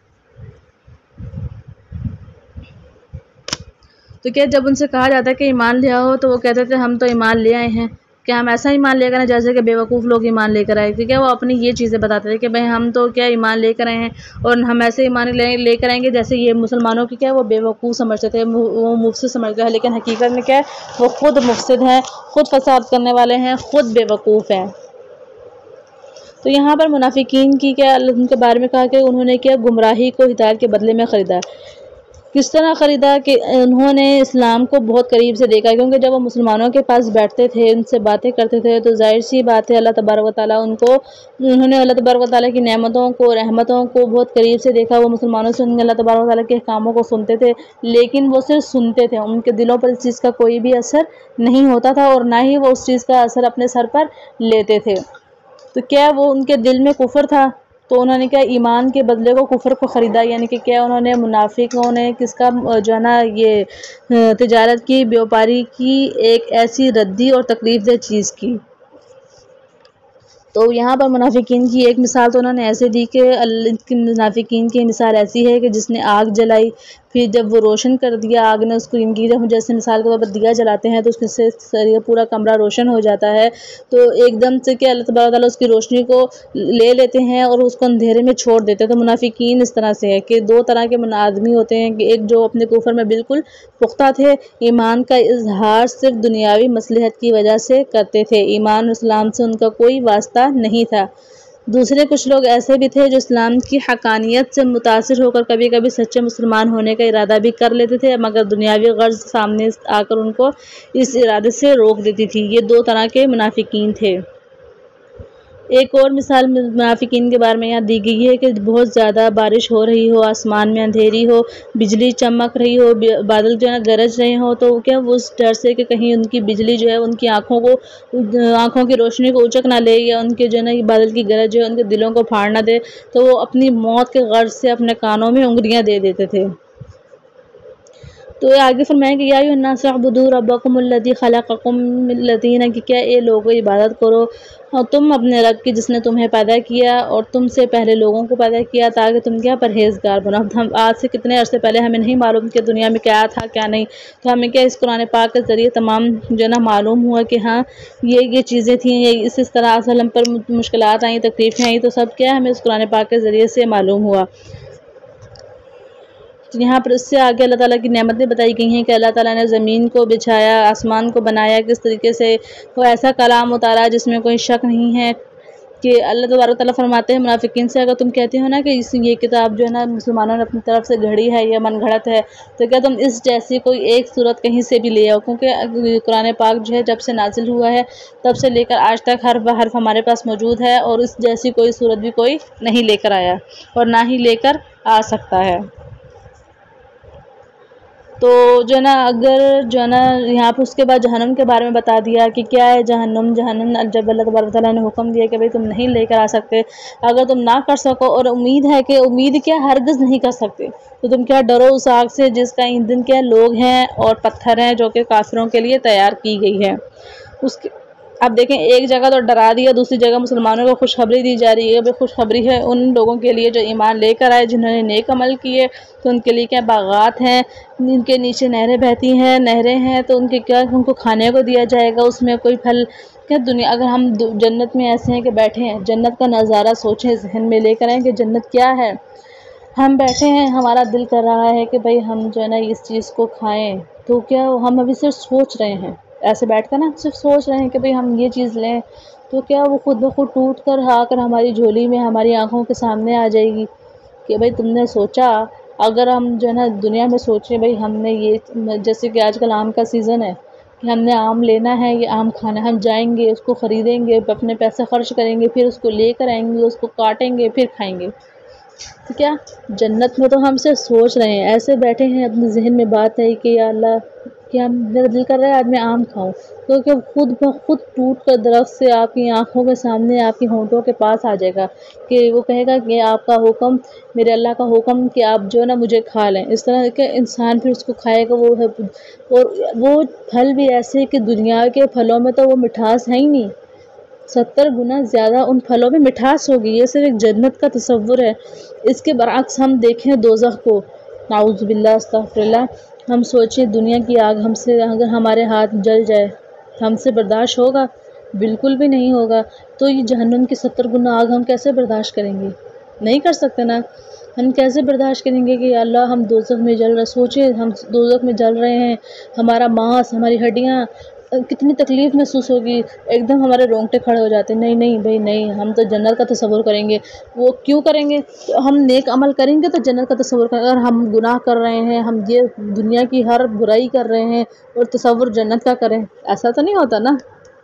تو کیا جب ان سے کہا جاتا ہے کہ ایمان لے آؤ تو وہ کہتے تھے ہم تو ایمان لے آئے ہیں، کیا ہم ایسا ایمان لے کر آئے جیسے کہ بے وقوف لوگ ایمان لے کر آئے تھے؟ کیا وہ اپنی یہ چیزیں بتاتے تھے کہ بھائی ہم تو کیا ایمان لے کر آئے ہیں اور ہم ایسے ایمان لے کر آئیں گے جیسے یہ مسلمانوں کی کیا وہ بے وقوف سمجھتے تھے، وہ مفسد سمجھتے ہیں، لیکن حقیقت میں کیا ہے وہ خود مفسد ہیں، خود فساد کرنے والے ہیں، خود بے وقوف ہیں۔ تو یہاں پر منافقین کی کیا ان کے بارے میں کہا کہ انہوں نے کیا گمراہی کو ہدایت کے بدلے میں خریدا۔ کس طرح خریدا کہ انہوں نے اسلام کو بہت قریب سے دیکھا، کیونکہ جب وہ مسلمانوں کے پاس بیٹھتے تھے، ان سے باتیں کرتے تھے تو ظاہر سی بات ہے اللہ تبارک و تعالیٰ ان کو انہوں نے اللہ تبارک و تعالیٰ کی نعمتوں کو رحمتوں کو بہت قریب سے دیکھا۔ وہ مسلمانوں سے اللہ تبارک و تعالیٰ کے احکاموں کو سنتے تھے، لیکن وہ صرف سنتے تھے، ان کے دلوں پر اس چیز کا کوئی بھی اثر نہیں ہوتا تھا اور نہ ہی وہ اس چیز کا اثر اپنے سر پر لیتے تھے۔ تو کیا وہ ان کے دل میں کفر تھا؟ تو انہوں نے کیا ایمان کے بدلے کو کفر کو خریدا، یعنی کہ کیا انہوں نے منافقوں نے کس کا جو ہے نا یہ تجارت کی، بیوپاری کی، ایک ایسی ردی اور تکلیف دہ چیز کی۔ تو یہاں پر منافقین کی ایک مثال تو انہوں نے ایسے دی کہ منافقین کی مثال ایسی ہے کہ جس نے آگ جلائی، پھر جب وہ روشن کر دیا آگ نے اس کو، ان کی جب جیسے مثال کے طور پر دیا جلاتے ہیں تو اس سے پورا کمرہ روشن ہو جاتا ہے، تو ایک دم سے کہ اللہ تبارک تعالیٰ اس کی روشنی کو لے لیتے ہیں اور اس کو اندھیرے میں چھوڑ دیتے ہیں۔ تو منافقین اس طرح سے ہے کہ دو طرح کے آدمی ہوتے ہیں، کہ ایک جو اپنے کفر میں بالکل پختہ تھے، ایمان کا اظہار صرف دنیاوی مصلحت کی وجہ سے کرتے تھے، ایمان اسلام سے ان کا کوئی واسطہ نہیں تھا۔ دوسرے کچھ لوگ ایسے بھی تھے جو اسلام کی حقانیت سے متاثر ہو کر کبھی کبھی سچے مسلمان ہونے کا ارادہ بھی کر لیتے تھے، مگر دنیاوی غرض سامنے آ کر ان کو اس ارادے سے روک دیتی تھی۔ یہ دو طرح کے منافقین تھے۔ ایک اور مثال منافقین کے بارے میں یہاں دی گئی ہے کہ بہت زیادہ بارش ہو رہی ہو، آسمان میں اندھیری ہو، بجلی چمک رہی ہو، بادل جو ہے گرج رہے ہوں، تو کیا وہ اس ڈر سے کہ کہیں ان کی بجلی جو ہے ان کی آنکھوں کو آنکھوں کی روشنی کو اچک نہ لے، یا ان کے جو ہے نا بادل کی گرج جو ہے ان کے دلوں کو پھاڑ نہ دے، تو وہ اپنی موت کے غرض سے اپنے کانوں میں انگلیاں دے دیتے تھے۔ تو آگے فرمائیں کہ یا ایھا الناس اعبدوا ربکم الذی خلقکم والذین، کہ کیا اے لوگو عبادت کرو اور تم اپنے رب کی جس نے تمہیں پیدا کیا اور تم سے پہلے لوگوں کو پیدا کیا، تاکہ تم کیا پرہیزگار بنو۔ ہم آج سے کتنے عرصے پہلے ہمیں نہیں معلوم کہ دنیا میں کیا تھا کیا نہیں، تو ہمیں کیا اس قرآن پاک کے ذریعے تمام جو ہے نا معلوم ہوا کہ ہاں یہ یہ چیزیں تھیں، یہ اس اس طرح سے ہم پر مشکلات آئیں، تکلیفیں آئیں، تو سب کیا ہمیں اس قرآن پاک کے ذریعے سے معلوم ہوا۔ یہاں پر اس سے آگے اللہ تعالیٰ کی نعمتیں بتائی گئی ہیں کہ اللہ تعالیٰ نے زمین کو بچھایا، آسمان کو بنایا، کس طریقے سے وہ ایسا کلام اتارا جس میں کوئی شک نہیں ہے، کہ اللہ تبارک تعالیٰ فرماتے ہیں منافقین سے، اگر تم کہتے ہو نا کہ اس یہ کتاب جو ہے نا مسلمانوں نے اپنی طرف سے گھڑی ہے یا من گھڑت ہے، تو کیا تم اس جیسی کوئی ایک صورت کہیں سے بھی لے آؤ، کیونکہ قرآن پاک جو ہے جب سے نازل ہوا ہے تب سے لے کر آج تک ہر حرف ہمارے پاس موجود ہے، اور اس جیسی کوئی صورت بھی کوئی نہیں لے کر آیا اور نہ ہی لے کر آ سکتا ہے۔ تو جو ہے نا اگر جو ہے نا یہاں پہ اس کے بعد جہنم کے بارے میں بتا دیا کہ کیا ہے جہنم۔ جہنم جب اللہ تبارک تعالیٰ نے حکم دیا کہ بھئی تم نہیں لے کر آ سکتے، اگر تم نہ کر سکو اور امید ہے کہ امید کیا ہرگز نہیں کر سکتے، تو تم کیا ڈرو اس آگ سے جس کا ایندھن کیا لوگ ہیں اور پتھر ہیں، جو کہ کافروں کے لیے تیار کی گئی ہے۔ اس کے اب دیکھیں ایک جگہ تو ڈرا دیا، دوسری جگہ مسلمانوں کو خوشخبری دی جا رہی ہے، بے خوشخبری ہے ان لوگوں کے لیے جو ایمان لے کر آئے، جنہوں نے نیک عمل کیے، تو ان کے لیے کیا باغات ہیں، ان کے نیچے نہریں بہتی ہیں، نہریں ہیں، تو ان کے کیا ان کو کھانے کو دیا جائے گا، اس میں کوئی پھل کیا دنیا اگر ہم جنت میں ایسے ہیں کہ بیٹھے ہیں، جنت کا نظارہ سوچیں، ذہن میں لے کر آئیں کہ جنت کیا ہے، ہم بیٹھے ہیں، ہمارا دل کر رہا ہے کہ بھئی ہم جو ہے نا اس چیز کو کھائیں، تو کیا ہم ابھی صرف سوچ رہے ہیں، ایسے بیٹھ کر نا صرف سوچ رہے ہیں کہ بھئی ہم یہ چیز لیں، تو کیا وہ خود بخود ٹوٹ کر آ کر ہماری جھولی میں ہماری آنکھوں کے سامنے آ جائے گی کہ بھئی تم نے سوچا۔ اگر ہم جو ہے نا دنیا میں سوچیں بھئی ہم نے یہ، جیسے کہ آج کل آم کا سیزن ہے کہ ہم نے آم لینا ہے، یہ آم کھانا ہے، ہم جائیں گے اس کو خریدیں گے، اپنے پیسے خرچ کریں گے، پھر اس کو لے کر آئیں گے، اس کو کاٹیں گے، پھر کھائیں گے۔ تو کیا جنت میں تو ہم سے سوچ رہے ہیں، ایسے بیٹھے ہیں اپنے ذہن میں بات ہے کہ یا اللہ کہ ہم میرا دل کر رہا ہے آج میں آم کھاؤں، تو کہ خود بخود ٹوٹ کر درخت سے آپ کی آنکھوں کے سامنے آپ کی ہونٹوں کے پاس آ جائے گا، کہ وہ کہے گا کہ آپ کا حکم، میرے اللہ کا حکم کہ آپ جو ہے نا مجھے کھا لیں۔ اس طرح کہ انسان پھر اس کو کھائے گا، وہ اور وہ پھل بھی ایسے کہ دنیا کے پھلوں میں تو وہ مٹھاس ہے ہی نہیں، ستر گنا زیادہ ان پھلوں میں مٹھاس ہوگی، یہ صرف ایک جنت کا تصور ہے۔ اس کے برعکس ہم دیکھیں دوزخ کو، نعوذ باللہ استغفر اللہ، ہم سوچیں دنیا کی آگ ہم سے اگر ہمارے ہاتھ جل جائے ہم سے برداشت ہوگا؟ بالکل بھی نہیں ہوگا۔ تو یہ جہنم کی ستر گنا آگ ہم کیسے برداشت کریں گے؟ نہیں کر سکتے نا، ہم کیسے برداشت کریں گے کہ اللہ ہم دوزخ میں جل رہے، سوچیں ہم دوزخ میں جل رہے ہیں، ہمارا ماس، ہماری ہڈیاں، کتنی تکلیف محسوس ہوگی، ایک دم ہمارے رونگٹے کھڑے ہو جاتے ہیں، نہیں نہیں بھائی نہیں، ہم تو جنت کا تصور کریں گے۔ وہ کیوں کریں گے؟ ہم نیک عمل کریں گے تو جنت کا تصور کریں گے، اگر ہم گناہ کر رہے ہیں، ہم یہ دنیا کی ہر برائی کر رہے ہیں اور تصور جنت کا کریں، ایسا تو نہیں ہوتا نا۔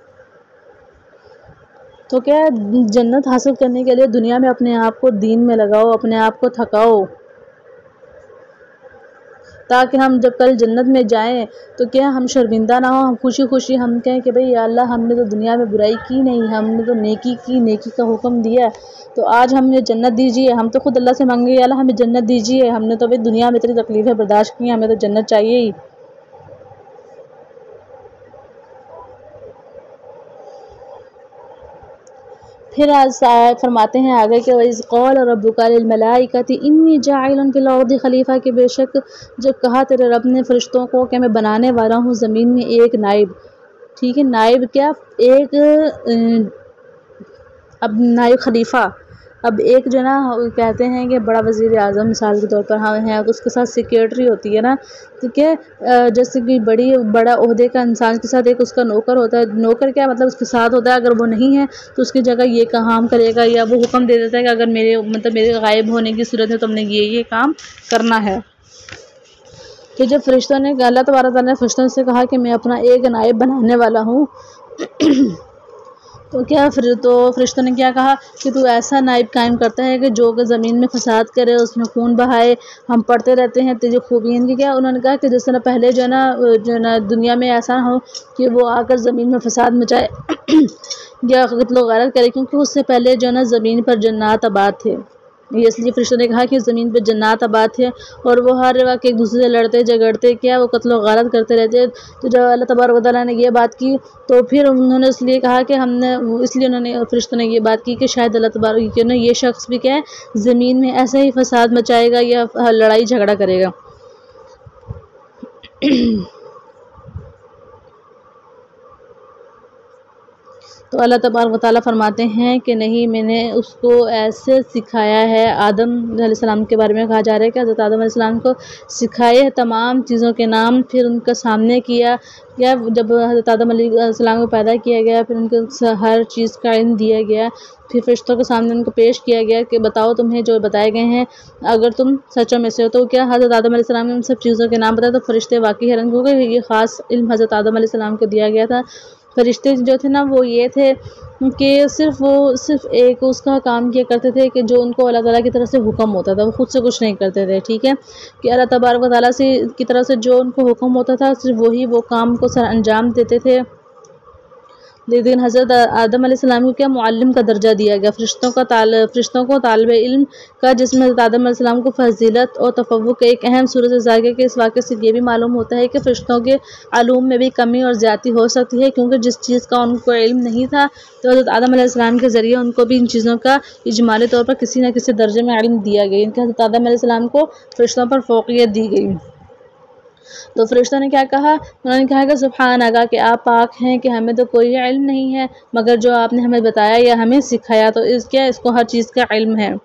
تو کیا جنت حاصل کرنے کے لیے دنیا میں اپنے آپ کو دین میں لگاؤ، اپنے آپ کو تھکاؤ، تاکہ ہم جب کل جنت میں جائیں تو کیا ہم شرمندہ نہ ہوں، ہم خوشی خوشی ہم کہیں کہ بھئی یا اللہ ہم نے تو دنیا میں برائی کی نہیں، ہم نے تو نیکی کی، نیکی کا حکم دیا، تو آج ہمیں جنت دیجیے۔ ہم تو خود اللہ سے مانگیں گے یا اللہ ہمیں جنت دیجیے، ہم نے تو بھئی دنیا میں اتنی تکلیفیں برداشت کی ہیں، ہمیں تو جنت چاہیے ہی۔ پھر فرماتے ہیں آگے کہ وَإِذْ قَالَ رَبُّكَ لِلْمَلَائِكَةِ إِنِّي جَاعِلٌ فِي الْأَرْضِ خلیفہ، کہ بے شک جب کہا تیرے رب نے فرشتوں کو کہ میں بنانے والا ہوں زمین میں ایک نائب، ٹھیک ہے، نائب کیا، ایک اب نائب خلیفہ، اب ایک جو ہے نا کہتے ہیں کہ بڑا وزیر اعظم مثال کے طور پر ہاں ہے، اس کے ساتھ سیکریٹری ہوتی ہے نا، ٹھیک ہے، جیسے کہ بڑی بڑا عہدے کا انسان کے ساتھ ایک اس کا نوکر ہوتا ہے، نوکر کیا مطلب اس کے ساتھ ہوتا ہے، اگر وہ نہیں ہے تو اس کی جگہ یہ کام کرے گا، یا وہ حکم دے دیتا ہے کہ اگر میرے مطلب میرے غائب ہونے کی صورت ہے تو ہم نے یہ یہ کام کرنا ہے۔ کہ جب فرشتوں نے اللہ تبارک تعالیٰ نے فرشتوں سے کہا کہ میں اپنا ایک نائب بنانے والا ہوں تو کیا پھر تو فرشتوں نے کیا کہا کہ تو ایسا نائب قائم کرتا ہے کہ جو کہ زمین میں فساد کرے، اس میں خون بہائے، ہم پڑھتے رہتے ہیں تیری خوبی ان کی کیا، انہوں نے کہا کہ جس طرح پہلے جو ہے نا جو ہے نا دنیا میں ایسا ہو کہ وہ آ کر زمین میں فساد مچائے یا قتل و غارت کرے، کیونکہ اس سے پہلے جو ہے نا زمین پر جنات آباد تھے، یہ اس لیے فرشتوں نے کہا کہ زمین پہ جنات آباد تھے اور وہ ہر وقت ایک دوسرے سے لڑتے جھگڑتے، کیا وہ قتل و غارت کرتے رہتے۔ تو جب اللہ تبارک و تعالیٰ نے یہ بات کی تو پھر انہوں نے اس لیے کہا کہ ہم نے اس لیے انہوں نے فرشتوں نے یہ بات کی کہ شاید اللہ تبارک کہ نا یہ شخص بھی کیا ہے زمین میں ایسا ہی فساد مچائے گا یا لڑائی جھگڑا کرے گا۔ تو اللہ تبارک و تعالیٰ فرماتے ہیں کہ نہیں، میں نے اس کو ایسے سکھایا ہے، آدم علیہ السلام کے بارے میں کہا جا رہا ہے کہ حضرت آدم علیہ السلام کو سکھائے تمام چیزوں کے نام، پھر ان کا سامنے کیا، یا جب حضرت آدم علیہ السلام کو پیدا کیا گیا پھر ان کو ہر چیز کا علم دیا گیا، پھر فرشتوں کے سامنے ان کو پیش کیا گیا کہ بتاؤ تمہیں جو بتائے گئے ہیں اگر تم سچوں میں سے ہو، تو کیا حضرت آدم علیہ السلام نے ان سب چیزوں کے نام بتائے تو فرشتے واقعی حیران ہو گئے۔ یہ خاص علم حضرت آدم علیہ السلام کو دیا گیا تھا۔ فرشتے جو تھے نا وہ یہ تھے کہ صرف وہ صرف ایک اس کا کام کیا کرتے تھے کہ جو ان کو اللہ تعالیٰ کی طرف سے حکم ہوتا تھا، وہ خود سے کچھ نہیں کرتے تھے، ٹھیک ہے، کہ اللہ تبارک و تعالیٰ سے کی طرف سے جو ان کو حکم ہوتا تھا صرف وہی وہ کام کو سر انجام دیتے تھے۔ لیکن حضرت آدم علیہ السلام کو کیا معلم کا درجہ دیا گیا، فرشتوں کا طالب فرشتوں کو طالب علم کا، جس میں حضرت آدم علیہ السلام کو فضیلت اور تفوق کا ایک اہم صورت ظاہر ہے کہ اس واقعے سے یہ بھی معلوم ہوتا ہے کہ فرشتوں کے علوم میں بھی کمی اور زیادتی ہو سکتی ہے، کیونکہ جس چیز کا ان کو علم نہیں تھا تو حضرت آدم علیہ السلام کے ذریعے ان کو بھی ان چیزوں کا اجمالی طور پر کسی نہ کسی درجے میں علم دیا گیا، ان کے حضرت آدم علیہ السلام کو فرشتوں پر فوقیت دی گئی۔ تو فرشتوں نے کیا کہا، انہوں نے کہا کہ سبحان اللہ، کہ آپ پاک ہیں کہ ہمیں تو کوئی علم نہیں ہے مگر جو آپ نے ہمیں بتایا یا ہمیں سکھایا، تو اس کیا اس کو ہر چیز کا علم ہے۔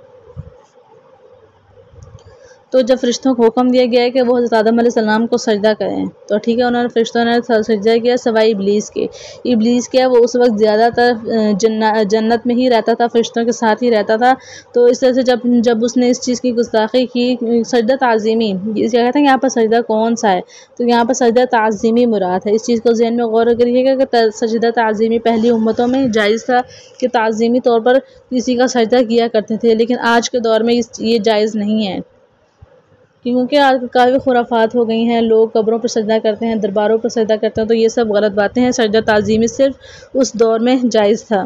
تو جب فرشتوں کو حکم دیا گیا ہے کہ وہ حضرت آدم علیہ السلام کو سجدہ کریں تو ٹھیک ہے، انہوں نے فرشتوں نے سجدہ کیا سوائے ابلیس کے۔ ابلیس کیا وہ اس وقت زیادہ تر جنت میں ہی رہتا تھا، فرشتوں کے ساتھ ہی رہتا تھا، تو اس طرح سے جب جب اس نے اس چیز کی گستاخی کی، سجدہ تعظیمی، اس جگہ تھا یہاں پر سجدہ کون سا ہے، تو یہاں پر سجدہ تعظیمی مراد ہے۔ اس چیز کو ذہن میں غور کریے گا کہ سجدہ تعظیمی پہلی امتوں میں جائز تھا کہ تعظیمی طور پر کسی کا سجدہ کیا کرتے تھے، لیکن آج کے دور میں یہ جائز نہیں ہے، کیونکہ آج کافی خرافات ہو گئی ہیں، لوگ قبروں پر سجدہ کرتے ہیں، درباروں پر سجدہ کرتے ہیں، تو یہ سب غلط باتیں ہیں۔ سجدہ تعظیمی صرف اس دور میں جائز تھا۔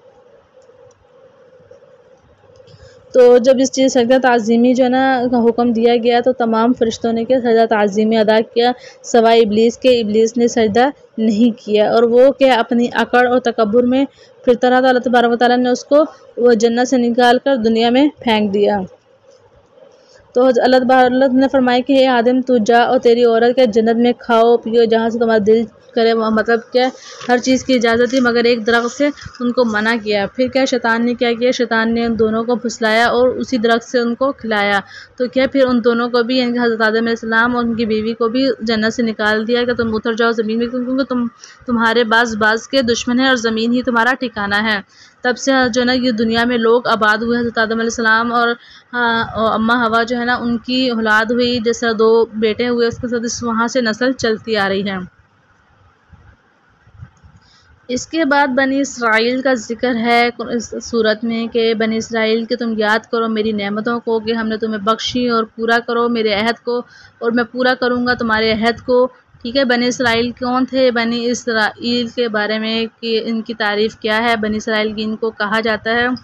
تو جب اس چیز سجدہ تعظیمی جو ہے نا کا حکم دیا گیا تو تمام فرشتوں نے کیا سجدہ تعظیمی ادا کیا سوائے ابلیس کے۔ ابلیس نے سجدہ نہیں کیا اور وہ کیا اپنی اکڑ اور تکبر میں پھرتا رہا، تو اللہ تبارک و تعالیٰ نے اس کو وہ جنت سے نکال کر دنیا میں پھینک دیا۔ تو اللہ تبارک نے فرمایا کہ اے آدم تو جا اور تیری عورت کے جنت میں کھاؤ پیو جہاں سے تمہارا دل کرے، مطلب کیا ہر چیز کی اجازت تھی مگر ایک درخت سے ان کو منع کیا۔ پھر کیا شیطان نے کیا کیا، شیطان نے ان دونوں کو پھسلایا اور اسی درخت سے ان کو کھلایا، تو کیا پھر ان دونوں کو بھی یعنی کہ حضرت آدم علیہ السلام اور ان کی بیوی کو بھی جنت سے نکال دیا کہ تم اتر جاؤ زمین میں، کیونکہ تم تمہارے بعض بعض کے دشمن ہیں اور زمین ہی تمہارا ٹھکانہ ہے۔ تب سے جو ہے نا یہ دنیا میں لوگ آباد ہوئے، حضرت آدم علیہ السلام اور اماں ہوا جو ہے نا ان کی اولاد ہوئی، جیسا دو بیٹے ہوئے اس کے ساتھ وہاں سے نسل چلتی آ رہی ہے۔ اس کے بعد بنی اسرائیل کا ذکر ہے اس صورت میں کہ بنی اسرائیل کے تم یاد کرو میری نعمتوں کو کہ ہم نے تمہیں بخشی، اور پورا کرو میرے عہد کو اور میں پورا کروں گا تمہارے عہد کو. ٹھیک ہے. بنی اسرائیل کون تھے؟ بنی اسرائیل کے بارے میں کہ ان کی تعریف کیا ہے، بنی اسرائیل کی ان کو کہا جاتا ہے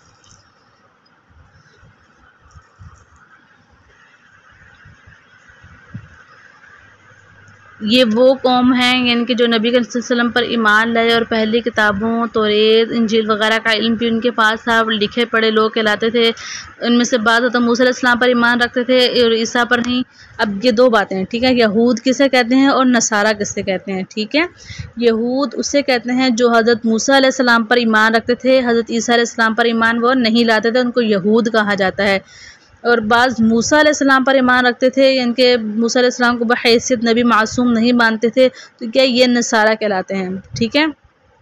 یہ وہ قوم ہیں یعنی کہ جو نبی صلی اللہ علیہ وسلم پر ایمان لائے اور پہلی کتابوں توریت انجیل وغیرہ کا علم بھی ان کے پاس تھا، لکھے پڑھے لوگ کہلاتے تھے. ان میں سے بعض حضرت موسیٰ علیہ السلام پر ایمان رکھتے تھے اور عیسیٰ پر نہیں. اب یہ دو باتیں ہیں. ٹھیک ہے. یہود کسے کہتے ہیں اور نصارہ کسے کہتے ہیں؟ ٹھیک ہے. یہود اسے کہتے ہیں جو حضرت موسیٰ علیہ السلام پر ایمان رکھتے تھے، حضرت عیسیٰ علیہ السلام پر ایمان وہ نہیں لاتے تھے، ان کو یہود کہا جاتا ہے. اور بعض موسیٰ علیہ السلام پر ایمان رکھتے تھے یعنی کہ موسیٰ علیہ السلام کو بحیثیت نبی معصوم نہیں مانتے تھے، تو کیا یہ نصارہ کہلاتے ہیں. ٹھیک ہے.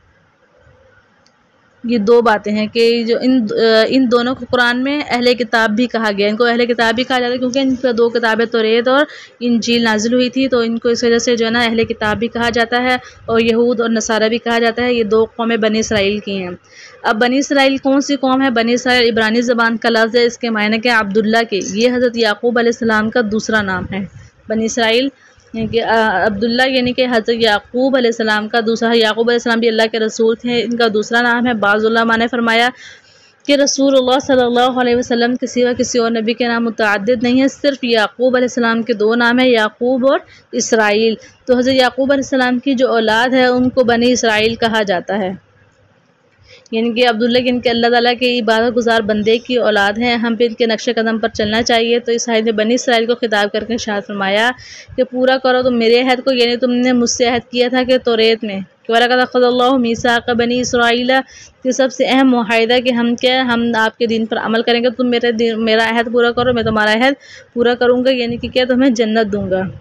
یہ دو باتیں ہیں کہ جو ان ان دونوں کو قرآن میں اہل کتاب بھی کہا گیا. ان کو اہل کتاب بھی کہا جاتا ہے کیونکہ ان پر دو کتابیں توریت اور انجیل نازل ہوئی تھی، تو ان کو اس وجہ سے جو ہے نا اہل کتاب بھی کہا جاتا ہے اور یہود اور نصارہ بھی کہا جاتا ہے. یہ دو قومیں بنی اسرائیل کی ہیں. اب بنی اسرائیل کون سی قوم ہے؟ بنی اسرائیل عبرانی زبان کا لفظ ہے، اس کے معنی کیا؟ عبداللہ کے. یہ حضرت یعقوب علیہ السلام کا دوسرا نام ہے. بنی اسرائیل یعنی کہ عبداللہ یعنی کہ حضرت یعقوب علیہ السلام کا دوسرا. یعقوب علیہ السلام بھی اللہ کے رسول تھے، ان کا دوسرا نام ہے. بعض علماء نے فرمایا کہ رسول اللہ صلی اللہ علیہ وسلم کے سوا کسی اور نبی کے نام متعدد نہیں ہے، صرف یعقوب علیہ السلام کے دو نام ہیں، یعقوب اور اسرائیل. تو حضرت یعقوب علیہ السلام کی جو اولاد ہے ان کو بنی اسرائیل کہا جاتا ہے. یعنی کہ عبداللہ ان کے اللہ تعالیٰ کے عبادت گزار بندے کی اولاد ہیں، ہم بھی ان کے نقش قدم پر چلنا چاہیے. تو اس آیت میں بنی اسرائیل کو خطاب کر کے ارشاد فرمایا کہ پورا کرو تم میرے عہد کو، یعنی تم نے مجھ سے عہد کیا تھا کہ توریت میں وَلَقَدْ أَخَذَ اللَّهُ مِيثَاقَ بَنِي إِسْرَائِيلَ کہ سب سے اہم معاہدہ کہ ہم کیا ہم آپ کے دین پر عمل کریں گے، تم میرے دین میرا عہد پورا کرو، میں تمہارا عہد پورا کروں گا، یعنی کہ کیا تمہیں جنت دوں گا.